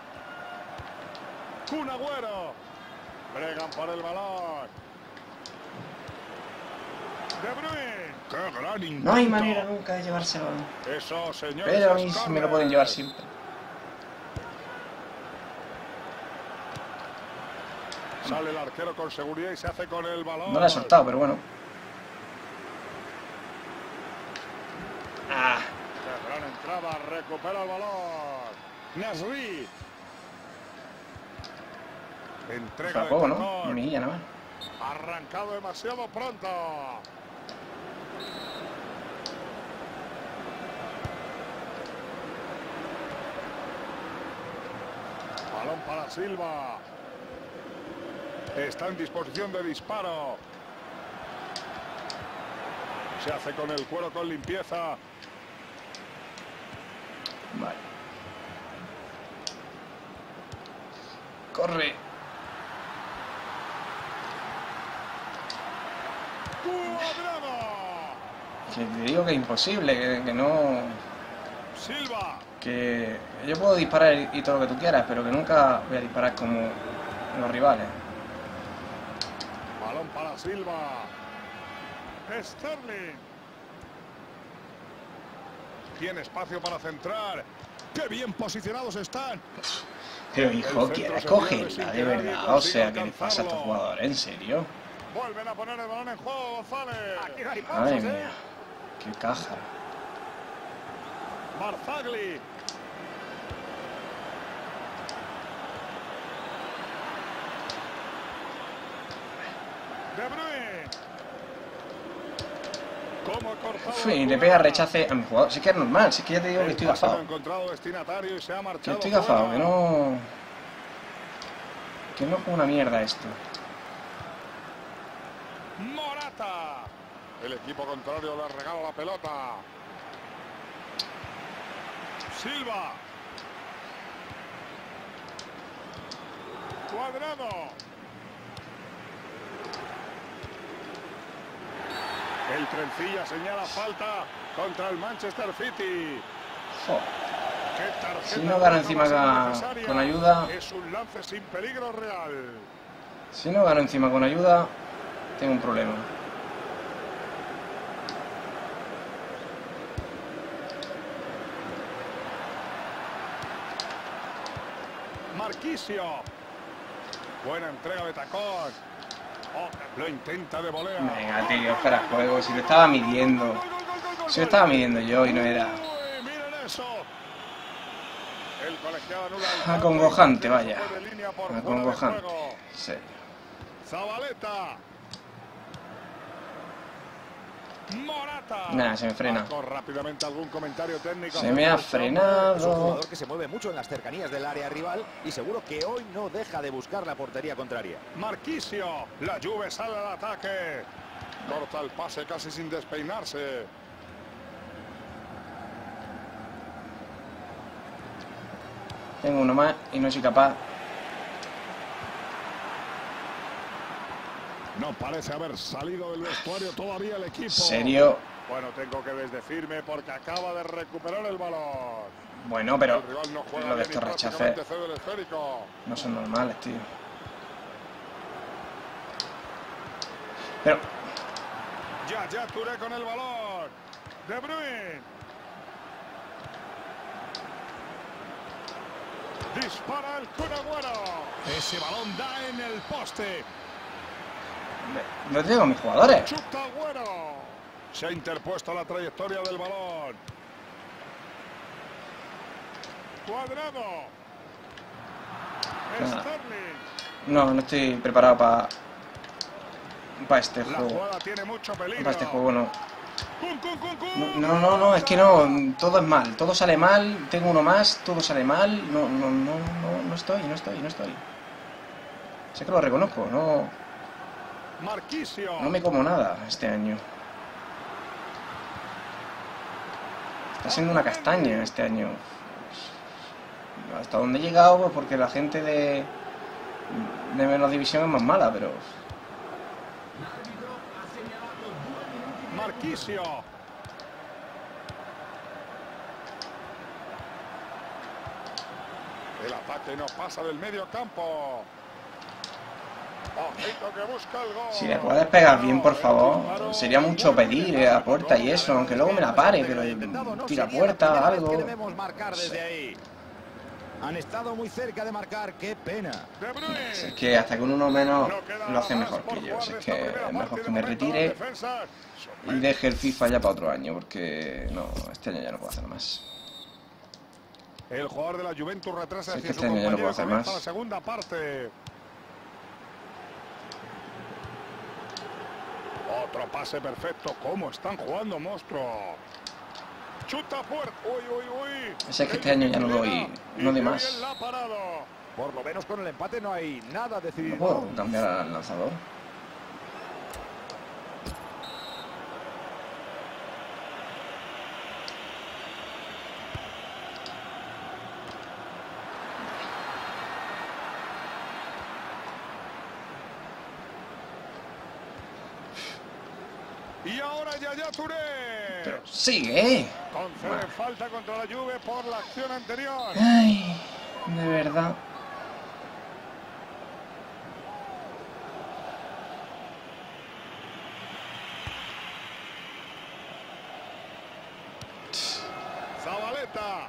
Kun Agüero. Bregan por el balón. De Bruyne. Qué gran intento. No hay manera nunca de llevarse el balón. Eso, señores. Pero a mí sí me lo pueden llevar siempre. Sale el arquero con seguridad y se hace con el balón. No la he soltado, pero bueno. Ah. Qué gran entrada, recupera el balón. Nasri. Entrega Para de poco, ¿no? cordón. Una miguilla nada más. Arrancado demasiado pronto. Balón para Silva. Está en disposición de disparo. Se hace con el cuero con limpieza. Vale. Corre. Que te digo que es imposible, que, que no... Silva. Que yo puedo disparar y, y todo lo que tú quieras, pero que nunca voy a disparar como los rivales. Balón para Silva. Sterling. Tiene espacio para centrar. ¡Qué bien posicionados están! Pero hijo, ¿quieres cogerla de verdad? O sea, ¿qué le pasa a estos jugadores? ¿En serio? Vuelven a poner el balón en juego, González. Aquí no hay Ay, pausas, ¿eh? mía. Qué caja. Barzagli. De Bruyne. ¿Cómo ha cortado? Uf, y le pega rechace a mi jugador. Si es que es normal, si es que ya te digo que estoy Ha gafado. encontrado destinatario y se ha Que marchado estoy gafado, fuera. que no... Que no es una mierda esto. Morata. El equipo contrario le regala la pelota. Silva. Cuadrado. El trencilla señala falta contra el Manchester City. Jo. ¿Qué tarjeta Si no gano roja encima va a ser con- necesaria? con ayuda. Es un lance sin peligro real. Si no gano encima con ayuda, tengo un problema. Marquisio. Buena entrega de tacón. Oh, lo intenta de volea. Venga, tío, espera juego. Si lo estaba midiendo. Gol, gol, gol, gol, gol, Si lo gol. estaba midiendo yo y no era... Uy, miren eso. El colegiado anula el Acongojante, tanto y vaya. fue de línea por fuera de Acongojante. juego. Sí. Zabaleta. Morata. Nah, se me frena. Marco rápidamente algún comentario técnico. Se me ha Es un frenado. jugador que se mueve mucho en las cercanías del área rival y seguro que hoy no deja de buscar la portería contraria. Marquisio. La Juve sale al ataque. Corta el pase casi sin despeinarse. Tengo uno más y no soy capaz. No parece haber salido del vestuario todavía el equipo. ¿En serio? Bueno, tengo que desdecirme porque acaba de recuperar el balón. Bueno, pero El rival no juega lo de bien y estos rechaces prácticamente cede el esférico. no son normales, tío. Pero... Ya, ya Touré con el balón. De Bruyne. Dispara el Kun Agüero. Ese balón da en el poste. No tengo mis jugadores. Chuta Agüero. Se ha interpuesto la trayectoria del balón. Cuadrado. Nada. Sterling. No, no estoy preparado para para este La juego. jugada tiene mucho peligro. Para este juego no. Cun, cun, cun, cun. No, no, no, es que no. Todo es mal. Todo sale mal. Tengo uno más. Todo sale mal. No, no, no, no, no estoy, no estoy, no estoy. Sé que lo reconozco. No, Marquisio. no me como nada este año. Está siendo una castaña este año. Hasta donde he llegado, pues porque la gente de de menos división es más mala, pero Marquisio. El ataque no pasa del medio campo. Ojito que busca el gol. si le puedes pegar bien, por favor, sería mucho pedir eh, a puerta y eso, aunque luego me la pare, pero tira a puerta, algo. Que debemos marcar desde ahí. Han estado muy cerca de marcar, qué pena. De Bruyne. Es que hasta con uno menos No queda lo hace nada mejor más que por yo. jugar Si de es esta que primera es mejor parte. que De me momento, retire las defensas y deje el FIFA ya para otro año, porque no, este año ya no puedo hacer más. El jugador de la Juventus retrasa Sí, hacia que su este año ya no compañero. puedo hacer Comienza más. la segunda parte. Otro pase perfecto. ¿Cómo están jugando, monstruo? Chuta puerta. Uy, uy, uy. Es que este año ya no doy, no doy más. La ha parado. Por lo menos con el empate no hay nada No decidido. puedo cambiar al lanzador. Y ahora Yaya Touré. Pero sigue, ¿eh? Concede falta contra la Juve por la acción anterior. Ay, de verdad. Zabaleta.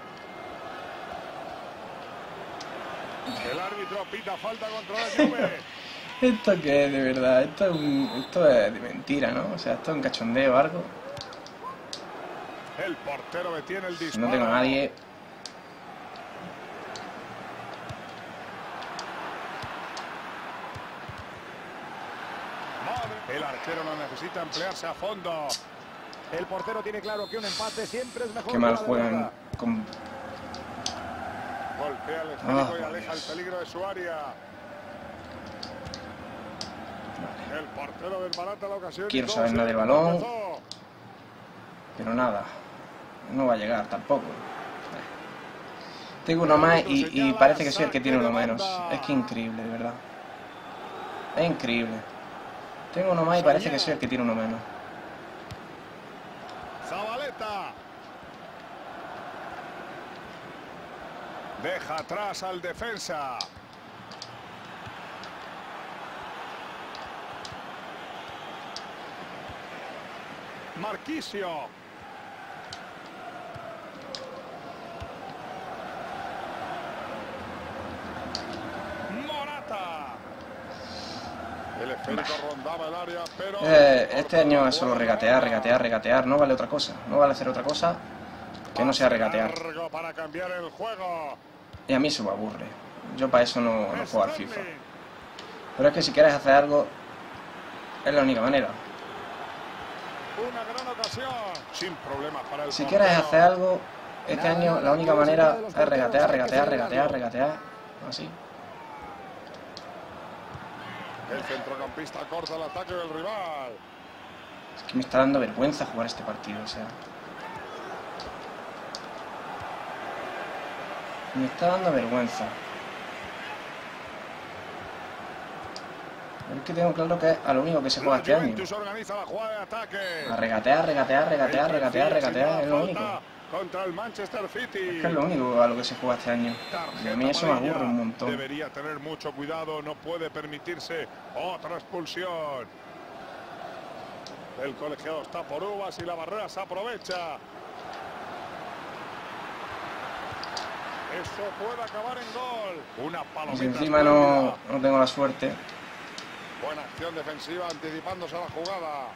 El árbitro pita falta contra la Juve. ¿Esto qué es de verdad? Esto es, un- esto es de mentira, ¿no? O sea, esto es un cachondeo o algo. El portero detiene el Si disparo. no tengo a nadie. Madre. El arquero no necesita emplearse a fondo. El portero tiene claro que un empate siempre es mejor. Qué mal que una juegan derrota. con... Golpea el esférico Ah, y aleja Dios. el peligro de su área. El portero desbarata la ocasión. y Quiero todo saber se nada del balón. empezó. Pero nada. No va a llegar tampoco. Tengo uno más y, y parece que soy el que tiene uno menos. Es que increíble, de verdad. Es increíble. Tengo uno más y parece que soy el que tiene uno menos. Zabaleta. Deja atrás al defensa. Marquisio. Morata. El esférico rondaba el área, pero... Eh, este año es solo regatear, regatear, regatear. No vale otra cosa. No vale hacer otra cosa que no sea regatear. Largo para cambiar el juego. Y a mí eso me aburre. Yo para eso no, no juego al FIFA. Pero es que si quieres hacer algo, es la única manera. Una gran ocasión. Sin problemas para el Si portero. quieres hacer algo, este año la única manera es regatear, regatear, regatear, regatear. Así. El centrocampista corta el ataque del rival. Es que me está dando vergüenza jugar este partido, o sea. Me está dando vergüenza. Es que tengo claro que es a lo único que se juega este año. Organiza la jugada de ataque. A regatear, regatear, regatear, regatear, regatear, es lo único. Contra el Manchester City. Es que es lo único a lo que se juega este año. Y a mí eso me aburre un montón. Debería tener mucho cuidado, no puede permitirse otra expulsión. El colegiado está por uvas y la barrera se aprovecha. Eso puede acabar en gol. Una Y palomita. si encima no, no tengo la suerte. Buena acción defensiva anticipándose a la jugada.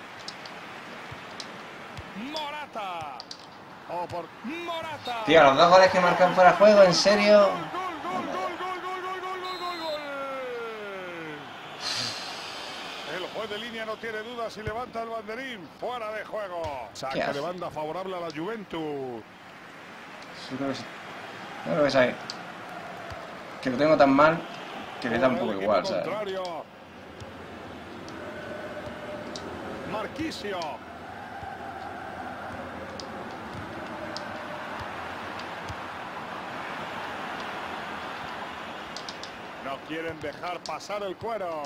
Morata. Oh, por Morata. Tío, los dos goles que marcan fuera de juego, en serio. Gol, gol, gol, gol, gol, gol, gol, gol, gol, gol. El juez de línea no tiene dudas y levanta el banderín. Fuera de juego. Saque de banda favorable a la Juventus. Yo creo que sí. Yo creo que sabe. Que lo tengo tan mal que me da un poco igual, ¿sabes? Marquisio. No quieren dejar pasar el cuero.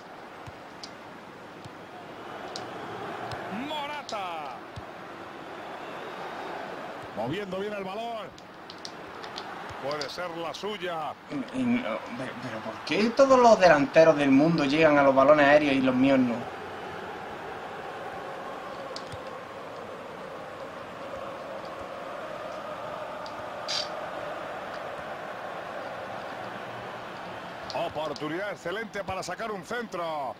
Morata. Moviendo bien el balón. Puede ser la suya. Y no, pero, pero ¿por qué todos los delanteros del mundo llegan a los balones aéreos y los míos no? Oportunidad excelente para sacar un centro.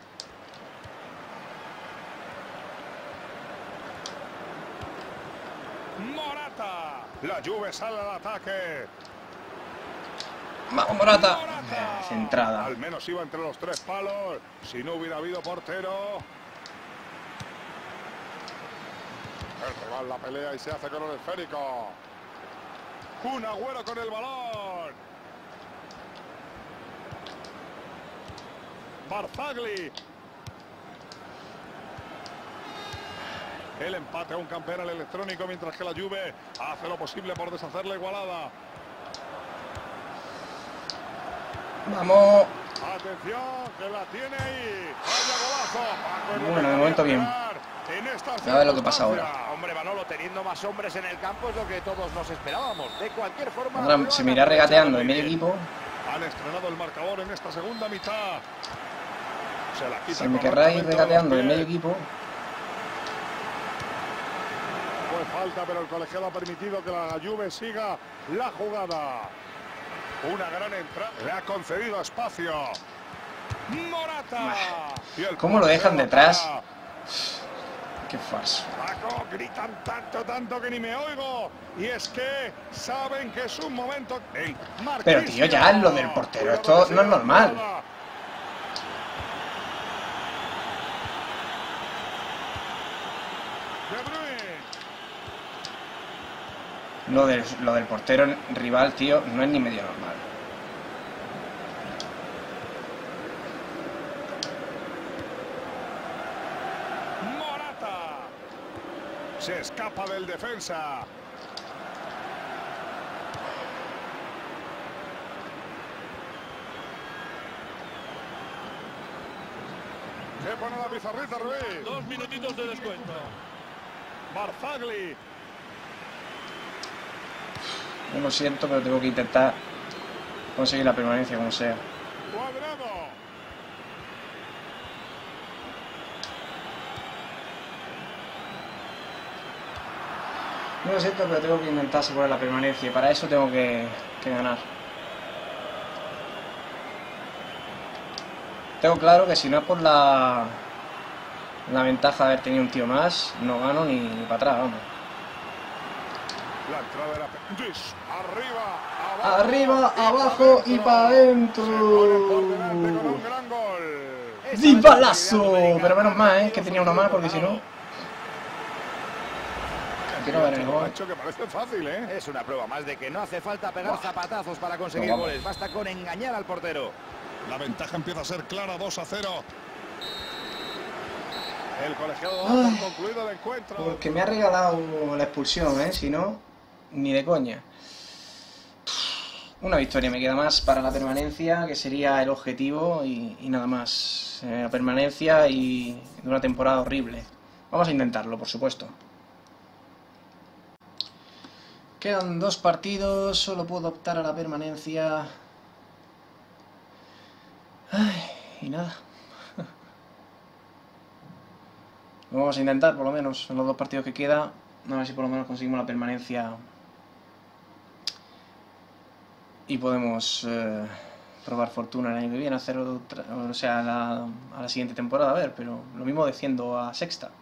Morata. La Juve sale al ataque. Vamos, Morata. Eh, centrada. Al menos iba entre los tres palos. Si no hubiera habido portero. El rival la pelea y se hace con el esférico. Un Agüero con el balón. Barzagli. El empate a un campeón al electrónico, mientras que la Juve hace lo posible por deshacer la igualada. Vamos. Atención, que la tiene ahí. Vaya golazo. Bueno, de momento bien. A ver lo que pasa ahora. Hombre, Manolo, teniendo más hombres en el campo es lo que todos nos esperábamos. De cualquier forma... Ahora se me irá regateando el medio equipo. Han estrenado el marcador en esta segunda mitad. Se la quita Se me querrá ir regateando el medio equipo. Fue falta, pero el colegiado ha permitido que la Juve siga la jugada. Una gran entrada. Le ha concedido espacio. Morata. ¿Cómo lo dejan detrás? Qué falso. Paco, gritan tanto, tanto que ni me oigo. Y es que saben que es un momento... El Pero tío, ya lo del portero, esto no es normal. Lo del, lo del portero rival, tío, no es ni medio normal. Morata. Se escapa del defensa. ¿Qué pone la pizarrita, Ruiz? Dos minutitos de descuento. Barzagli. Yo lo siento, pero tengo que intentar conseguir la permanencia como sea. Cuadrado. No lo siento, pero tengo que intentar asegurar la permanencia. Y para eso tengo que, que ganar. Tengo claro que si no es por la, la ventaja de haber tenido un tío más, no gano ni, ni para atrás, vamos. La entrada era... Arriba, abajo, Arriba, abajo y para adentro. Un gran gol. ¡Di balazo! Pero menos mal, ¿eh? Que tenía uno más, porque si no... quiero ver el gol. Hecho que parece fácil, ¿eh? Es una prueba más de que no hace falta pegar Buah. zapatazos para conseguir No, goles. Basta con engañar al portero. La ventaja empieza a ser clara, dos a cero. El colegiado Ay, da por concluido el encuentro. Porque me ha regalado la expulsión, ¿eh? Si no, ni de coña. Una victoria me queda más para la permanencia, que sería el objetivo, y, y nada más. Eh, la permanencia y de una temporada horrible. Vamos a intentarlo, por supuesto. Quedan dos partidos, solo puedo optar a la permanencia. Ay, y nada. Vamos a intentar, por lo menos, en los dos partidos que queda, a ver si por lo menos conseguimos la permanencia y podemos eh, probar fortuna el año que viene, hacer otra, o sea, a la, a la siguiente temporada, a ver, pero lo mismo desciendo a sexta.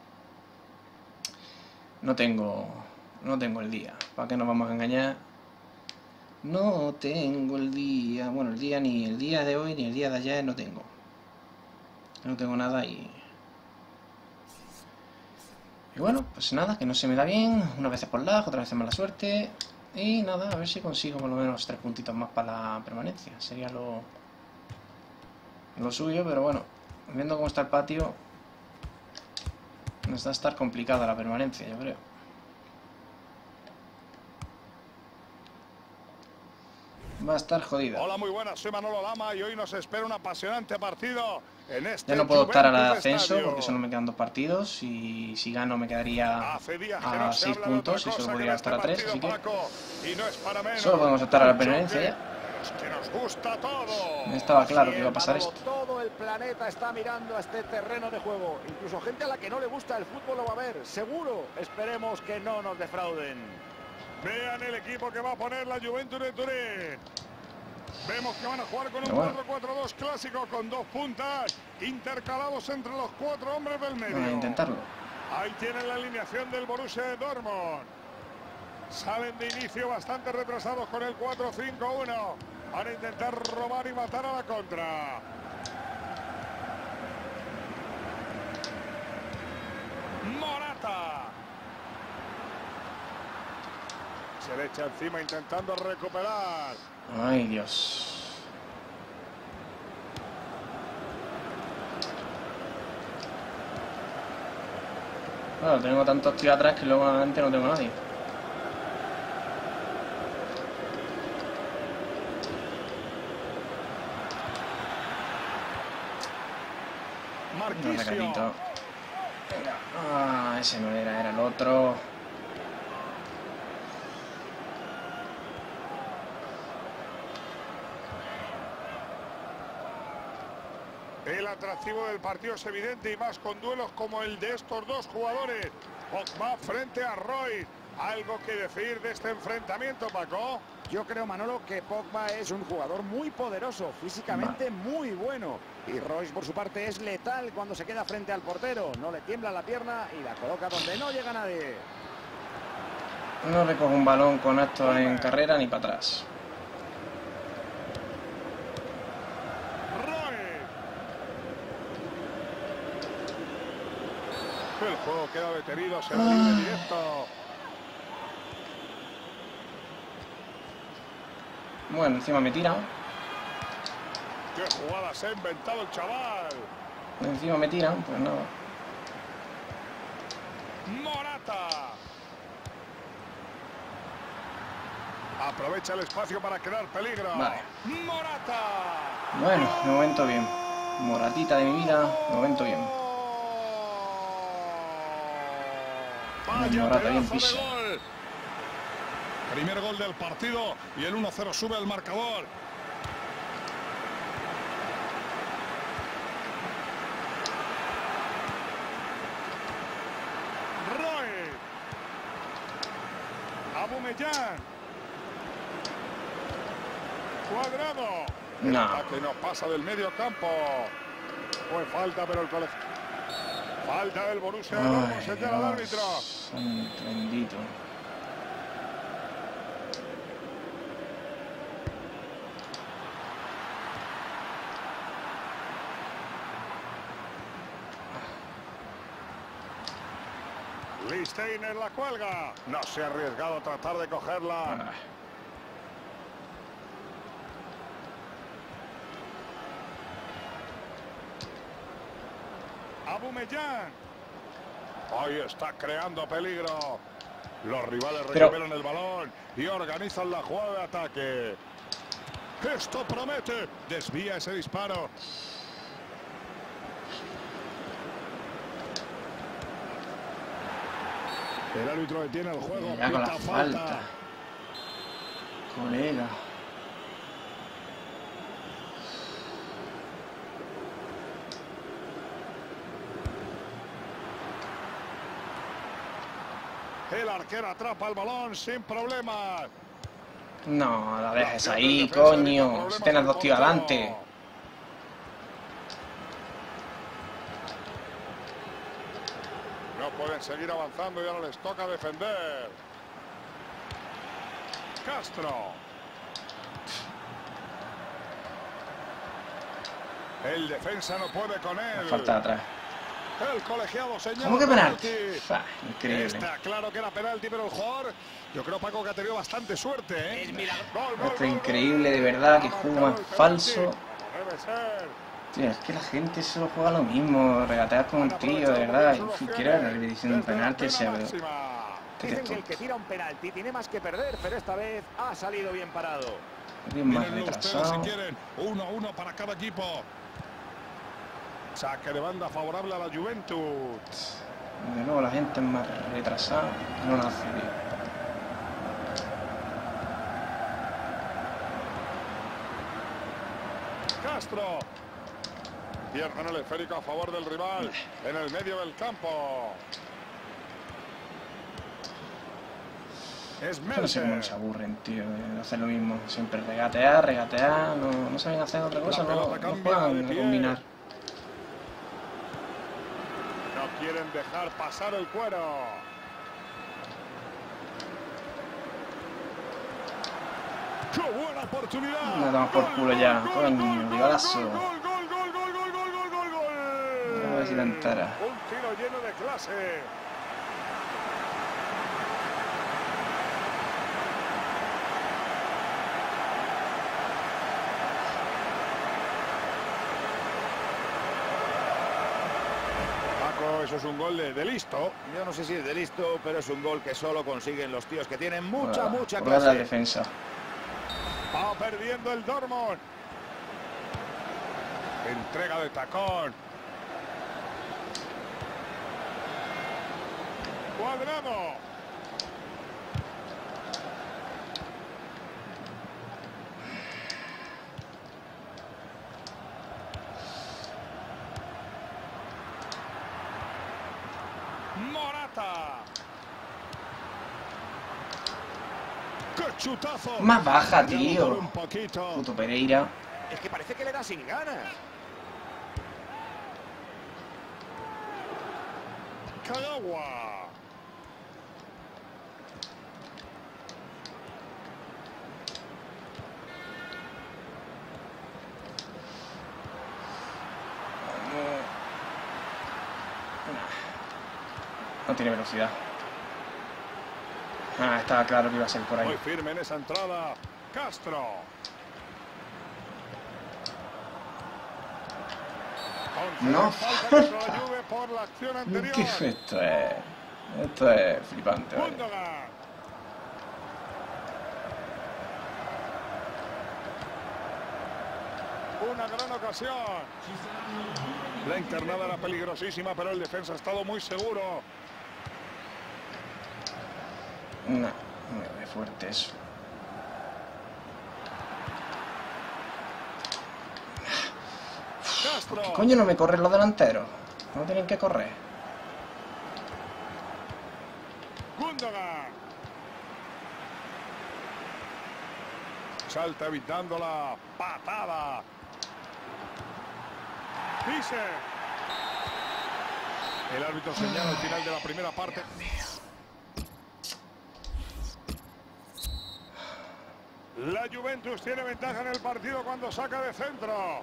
No tengo, no tengo el día, ¿para qué nos vamos a engañar? No tengo el día, bueno, el día ni el día de hoy ni el día de ayer no tengo. No tengo nada y... Y bueno, pues nada, que no se me da bien, unas veces por lag, otras veces mala suerte. Y nada, a ver si consigo por lo menos tres puntitos más para la permanencia. Sería lo, lo suyo, pero bueno, viendo cómo está el patio, nos va a estar complicada la permanencia, yo creo. Va a estar jodida. Hola, muy buenas, soy Manolo Lama y hoy nos espera un apasionante partido en este Ya no puedo optar al Juventus ascenso Estadio. porque solo me quedan dos partidos y si gano me quedaría Hace días que a no se seis habla de otra puntos y cosa solo que podría en estar a este tres, así partido, que Paco, y no es para menos. solo podemos optar a la Un choque, permanencia ya. pero es que nos gusta todo. Me estaba claro Así que iba a es, pasar Manolo, esto. todo el planeta está mirando a este terreno de juego. Incluso gente a la que no le gusta el fútbol lo va a ver. Seguro. Esperemos que no nos defrauden. Vean el equipo que va a poner la Juventus de Turín. Vemos que van a jugar con un Bueno. cuatro cuatro dos clásico con dos puntas intercalados entre los cuatro hombres del medio. Vamos a intentarlo. Ahí tienen la alineación del Borussia de Dortmund. Salen de inicio bastante retrasados con el cuatro cinco uno. Van a intentar robar y matar a la contra. Morata. Se le echa encima intentando recuperar. Ay, Dios. Claro, tengo tantos tíos atrás que luego adelante no tengo a nadie. Un Marquisio. recadito. Venga. Ah, ese no era, era el otro. El atractivo del partido es evidente y más con duelos como el de estos dos jugadores. Pogba frente a Royce. ¿Algo que decir de este enfrentamiento, Paco? Yo creo, Manolo, que Pogba es un jugador muy poderoso, físicamente muy bueno. Y Royce, por su parte, es letal cuando se queda frente al portero. No le tiembla la pierna y la coloca donde no llega nadie. No recojo un balón con acto en carrera ni para atrás. El juego queda detenido, se va libre directo. Bueno, encima me tiran. ¡Qué jugada se ha inventado el chaval! Encima me tiran, pues nada. Morata. Aprovecha el espacio para crear peligro. Vale. Morata. Bueno, de momento bien. Moratita de mi vida, de momento bien. Vaya Morata bien pedazo de pisa. gol. Primer gol del partido y el uno cero sube el marcador. Roy. Aubameyang. Cuadrado. El No. ataque no pasa del medio campo. Fue falta, pero el colegio. Falta del Borussia de Dortmund, Ay, señala el árbitro. Dios, santo bendito. Listeiner la cuelga. No se ha arriesgado a tratar de cogerla. Ah. Aubameyang. Ahí está creando peligro. Los rivales Pero... recuperan el balón y organizan la jugada de ataque. Esto promete. Desvía ese disparo. El árbitro detiene el juego. Ya con la Pita falta. falta. Colega. El arquero atrapa el balón sin problemas. No, la dejes ahí, coño. Si tienes dos tíos adelante. No pueden seguir avanzando y ahora les toca defender. Castro. El defensa no puede con él. Falta de atrás. El colegiado señala. ¿Cómo que penalti? Fa, increíble. Está claro que era penalti, pero el jugador, yo creo, Paco, que ha tenido bastante suerte, ¿eh? Es milagro. Gol, gol, Esto es gol, increíble, gol. de verdad, que Ha juego marcado más el falso. penalti. Debe ser. Tío, es que la gente solo juega lo mismo. Regatear con un tío, de verdad. Y quiero que le dicen un penalti, sea. Máxima. Dicen que el que tira un penalti tiene más que perder, pero esta vez ha salido bien parado. Bien más Mírenlo ustedes si retrasado. quieren. Uno a uno para cada equipo. Saque de banda favorable a la Juventus. De nuevo la gente es más retrasada. No lo hace bien. Castro. Pierden el esférico a favor del rival en el medio del campo. Es No sé cómo Mercer. se aburren, tío, de hacer lo mismo. Siempre regatear, regatear. No, no saben hacer otra cosa, La no, pelota no cambia juegan de a pie. combinar. No quieren dejar pasar el cuero. ¡Qué buena oportunidad! Me damos por Gol, culo gol, ya, gol, coño, gol, golazo. Gol, gol, gol, gol, gol, gol, gol, gol, gol, gol. A ver si la entera. Un tiro lleno de clase. Paco, eso es un gol de, de listo. Yo no sé si es de listo, pero es un gol que solo consiguen los tíos que tienen mucha, Bueno, mucha por la clase. defensa. Va perdiendo el Dortmund. Entrega de tacón. Cuadrado. Morata. ¡Qué chutazo! Más baja, Fallado tío. por un poquito. Puto Pereira. Es que parece que le da sin ganas. Kagawa. No tiene velocidad. Ah, estaba claro que iba a ser por Muy ahí. firme en esa entrada. Castro. No. Falta contra la Juve por la acción anterior. ¿Qué esto es? Esto es flipante, vale. Gundogan. Una gran ocasión. La internada era peligrosísima, pero el defensa ha estado muy seguro. No, no es fuerte eso. Castro. ¿Qué coño no me corren los delanteros? No tienen que correr. Gundogan. Salta evitando la patada. Dice. El árbitro señala al final de la primera parte. La Juventus tiene ventaja en el partido cuando saca de centro.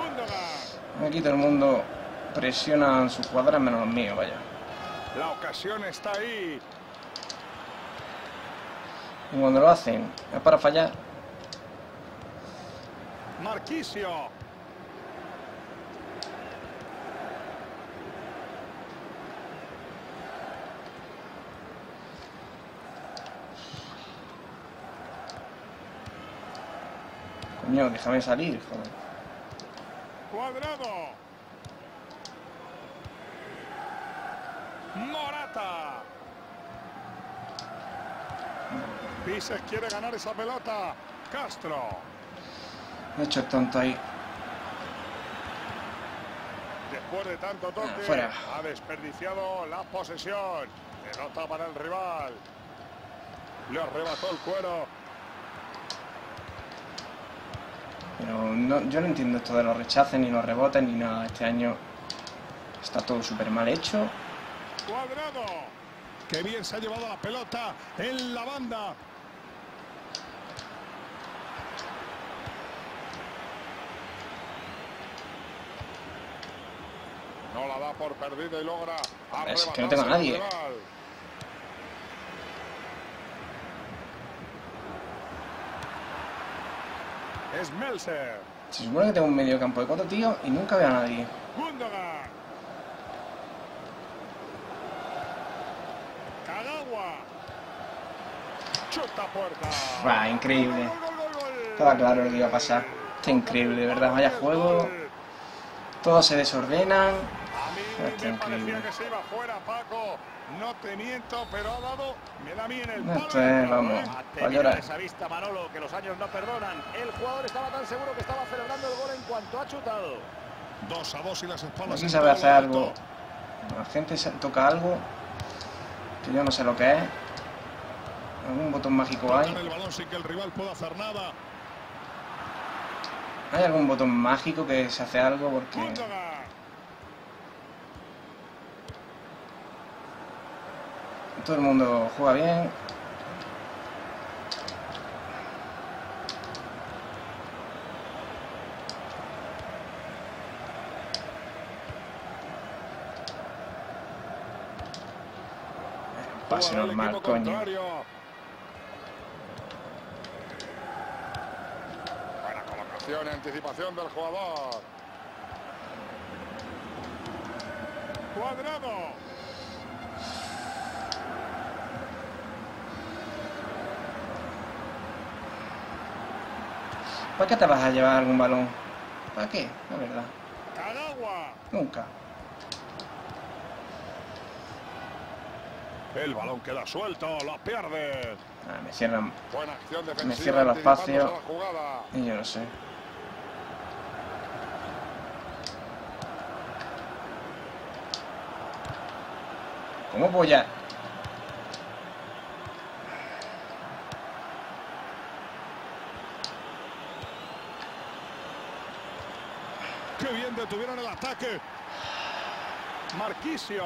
Gundogan. Aquí todo el mundo presiona sus jugadores menos los míos, vaya. La ocasión está ahí. Y cuando lo hacen es para fallar. Marquisio. Coño, déjame salir, joder. Cuadrado. Morata. Pises quiere ganar esa pelota. Castro. Me he hecho el tonto ahí. Después de tanto toque, Ah, fuera. ha desperdiciado la posesión. Pelota para el rival. Le arrebató el cuero. Pero no, yo no entiendo esto de los rechaces, ni los rebotes, ni nada. Este año está todo súper mal hecho. Cuadrado. Qué bien se ha llevado la pelota en la banda. No la da por perdida y logra Es que no tengo a nadie. arrebatarse al rival. Es Melser. Se supone que tengo un medio campo de cuatro tíos y nunca veo a nadie. Gundogan. Kagawa. Chuta puerta. Va, increíble. Gol, gol, gol, gol. Estaba claro lo que iba a pasar. Está increíble, de verdad. Vaya juego. Todos se desordenan. A mí Está me increíble. parecía que se iba fuera, Paco. No te miento, pero ha dado, me da a mí en el Esto palo. es, vamos, Ha para tenido llorar. esa vista Manolo, que los años no perdonan. El jugador estaba tan seguro que estaba celebrando el gol en cuanto ha chutado. Dos a dos y las espaldas. Aquí sabe hacer algo. La gente se toca algo que yo no sé lo que es. Algún botón mágico hay. El balón sin que el rival pueda hacer nada. ¿Hay algún botón mágico que se hace algo? Porque Gundogan. todo el mundo juega bien. Pase Juega el normal, equipo coño. contrario. Buena colocación y anticipación del jugador. Cuadrado. ¿Para qué te vas a llevar algún balón? ¿Para qué? La verdad. Kagawa. Nunca. El balón queda suelto, lo pierde. Ah, me cierran. Buena acción defensiva. cierra el anticipándose espacio. a la jugada. Y yo no sé. ¿Cómo voy a...? Qué bien detuvieron el ataque. Marquisio.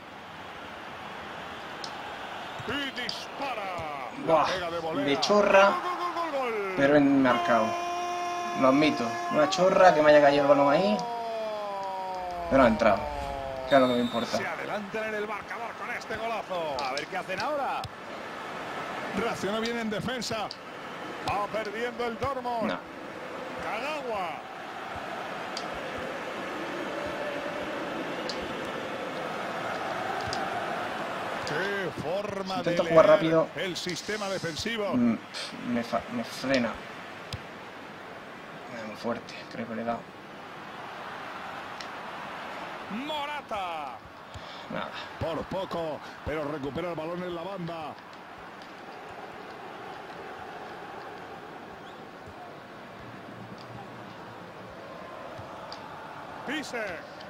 Y dispara. La Buah, pega de volea. de chorra, Gol, gol, gol, gol, gol. pero enmarcado. Lo admito. Una chorra que me haya caído el balón ahí, pero ha entrado. Que es lo que me importa. Se adelantan en el marcador con este golazo. A ver qué hacen ahora. Reaccionó bien en defensa. Va perdiendo el Dortmund. No. Kagawa. Qué forma de Intento jugar leer rápido. el sistema defensivo. Mm, pf, me, fa- me frena. Me da muy fuerte, creo que le he dado. Morata. Nada. Por poco, pero recupera el balón en la banda. Pise.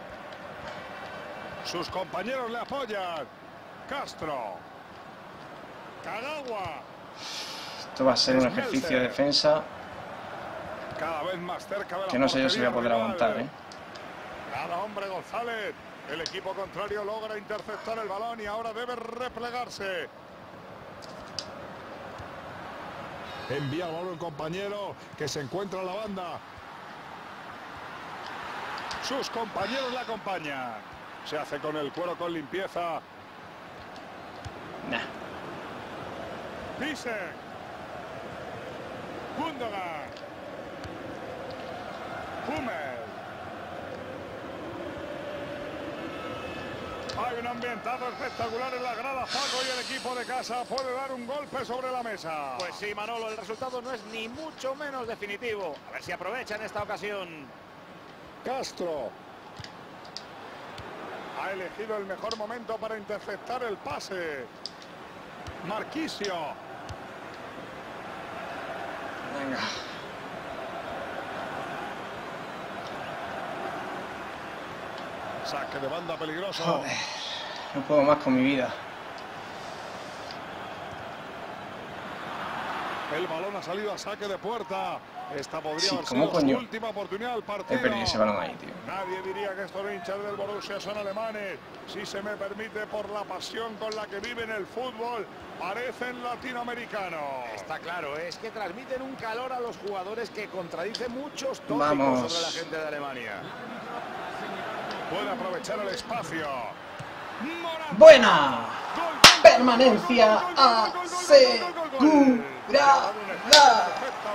Sus compañeros le apoyan. Castro. Kagawa. Esto va a ser un ejercicio de defensa Cada vez más cerca de la que no sé yo si voy a poder portería rival. aguantar, ¿eh? Nada, hombre, González. El equipo contrario logra interceptar el balón y ahora debe replegarse. Envía el balón el compañero que se encuentra en la banda. Sus compañeros la acompañan. Se hace con el cuero con limpieza. Nah. Pise. Gundogan. Hummel. Hay un ambientado espectacular en la grada, Paco, y el equipo de casa puede dar un golpe sobre la mesa. Pues sí, Manolo, el resultado no es ni mucho menos definitivo. A ver si aprovechan esta ocasión. Castro. Ha elegido el mejor momento para interceptar el pase. Marquisio. Venga. Saque de banda peligroso. Joder, no puedo más con mi vida. El balón ha salido a saque de puerta. Esta podría Sí, haber ¿cómo sido coño? su última oportunidad al partido. He perdido ese balón ahí, tío. Nadie diría que estos hinchas del Borussia son alemanes. Si se me permite, por la pasión con la que viven el fútbol, parecen latinoamericanos. Está claro, es que transmiten un calor a los jugadores que contradice muchos tópicos Vamos. sobre la gente de Alemania. Puede aprovechar el espacio. Morata. ¡Buena! Gol, gol, Permanencia gol, gol, gol, gol, gol, gol, gol, gol, gol. asegurada. Perfecto.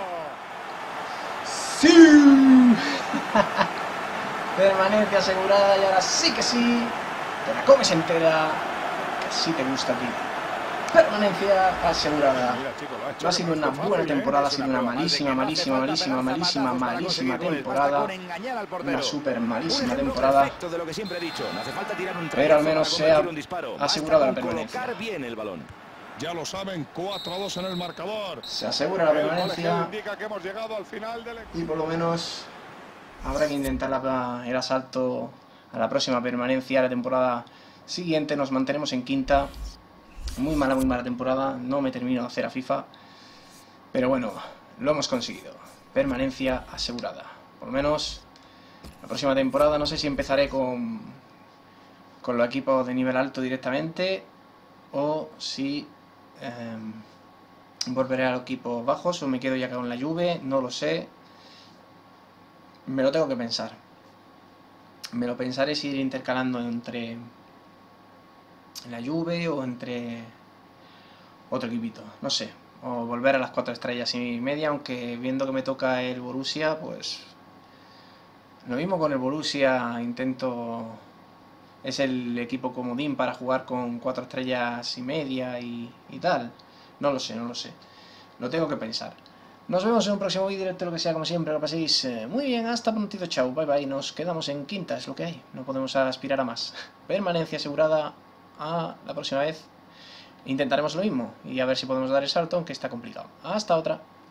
¡Sí! Permanencia asegurada y ahora sí que sí. Te la comes entera. Que sí te gusta a ti. Permanencia asegurada. Mira, chico, lo ha hecho No ha sido una demasiado buena fácil, ¿eh? temporada, ha Es sido una una prueba más de que malísima, no hace malísima, falta malísima, pegar malísima, zapatazos para malísima conseguir goles, basta temporada. con engañar al portero. Una super Un malísima ejemplo temporada. perfecto de lo que siempre he dicho. No hace falta tirar un Pero al trayazo menos para se ha convertir un disparo. Basta asegurado la con permanencia. colocar bien el balón. Ya lo saben, cuatro a dos en el marcador. Se asegura la El permanencia colegiado indica que hemos llegado al final del... y por lo menos habrá que intentar la- el asalto a la próxima permanencia. La temporada siguiente nos mantenemos en quinta. Muy mala, muy mala temporada. No me termino de hacer a FIFA. Pero bueno, lo hemos conseguido. Permanencia asegurada. Por lo menos la próxima temporada no sé si empezaré con, con los equipos de nivel alto directamente o si eh, volveré a los equipos bajos o me quedo ya con la Juve. No lo sé. Me lo tengo que pensar. Me lo pensaré si ir intercalando entre la Juve o entre otro equipito. No sé. O volver a las cuatro estrellas y media, aunque viendo que me toca el Borussia, pues lo mismo con el Borussia, intento... Es el equipo comodín para jugar con cuatro estrellas y media y, y tal. No lo sé, no lo sé. Lo tengo que pensar. Nos vemos en un próximo vídeo, directo, lo que sea, como siempre. Lo paséis eh, muy bien, hasta prontito, chao, bye bye. Nos quedamos en quinta, es lo que hay. No podemos aspirar a más. Permanencia asegurada. A la próxima vez intentaremos lo mismo y a ver si podemos dar el salto, aunque está complicado. Hasta otra.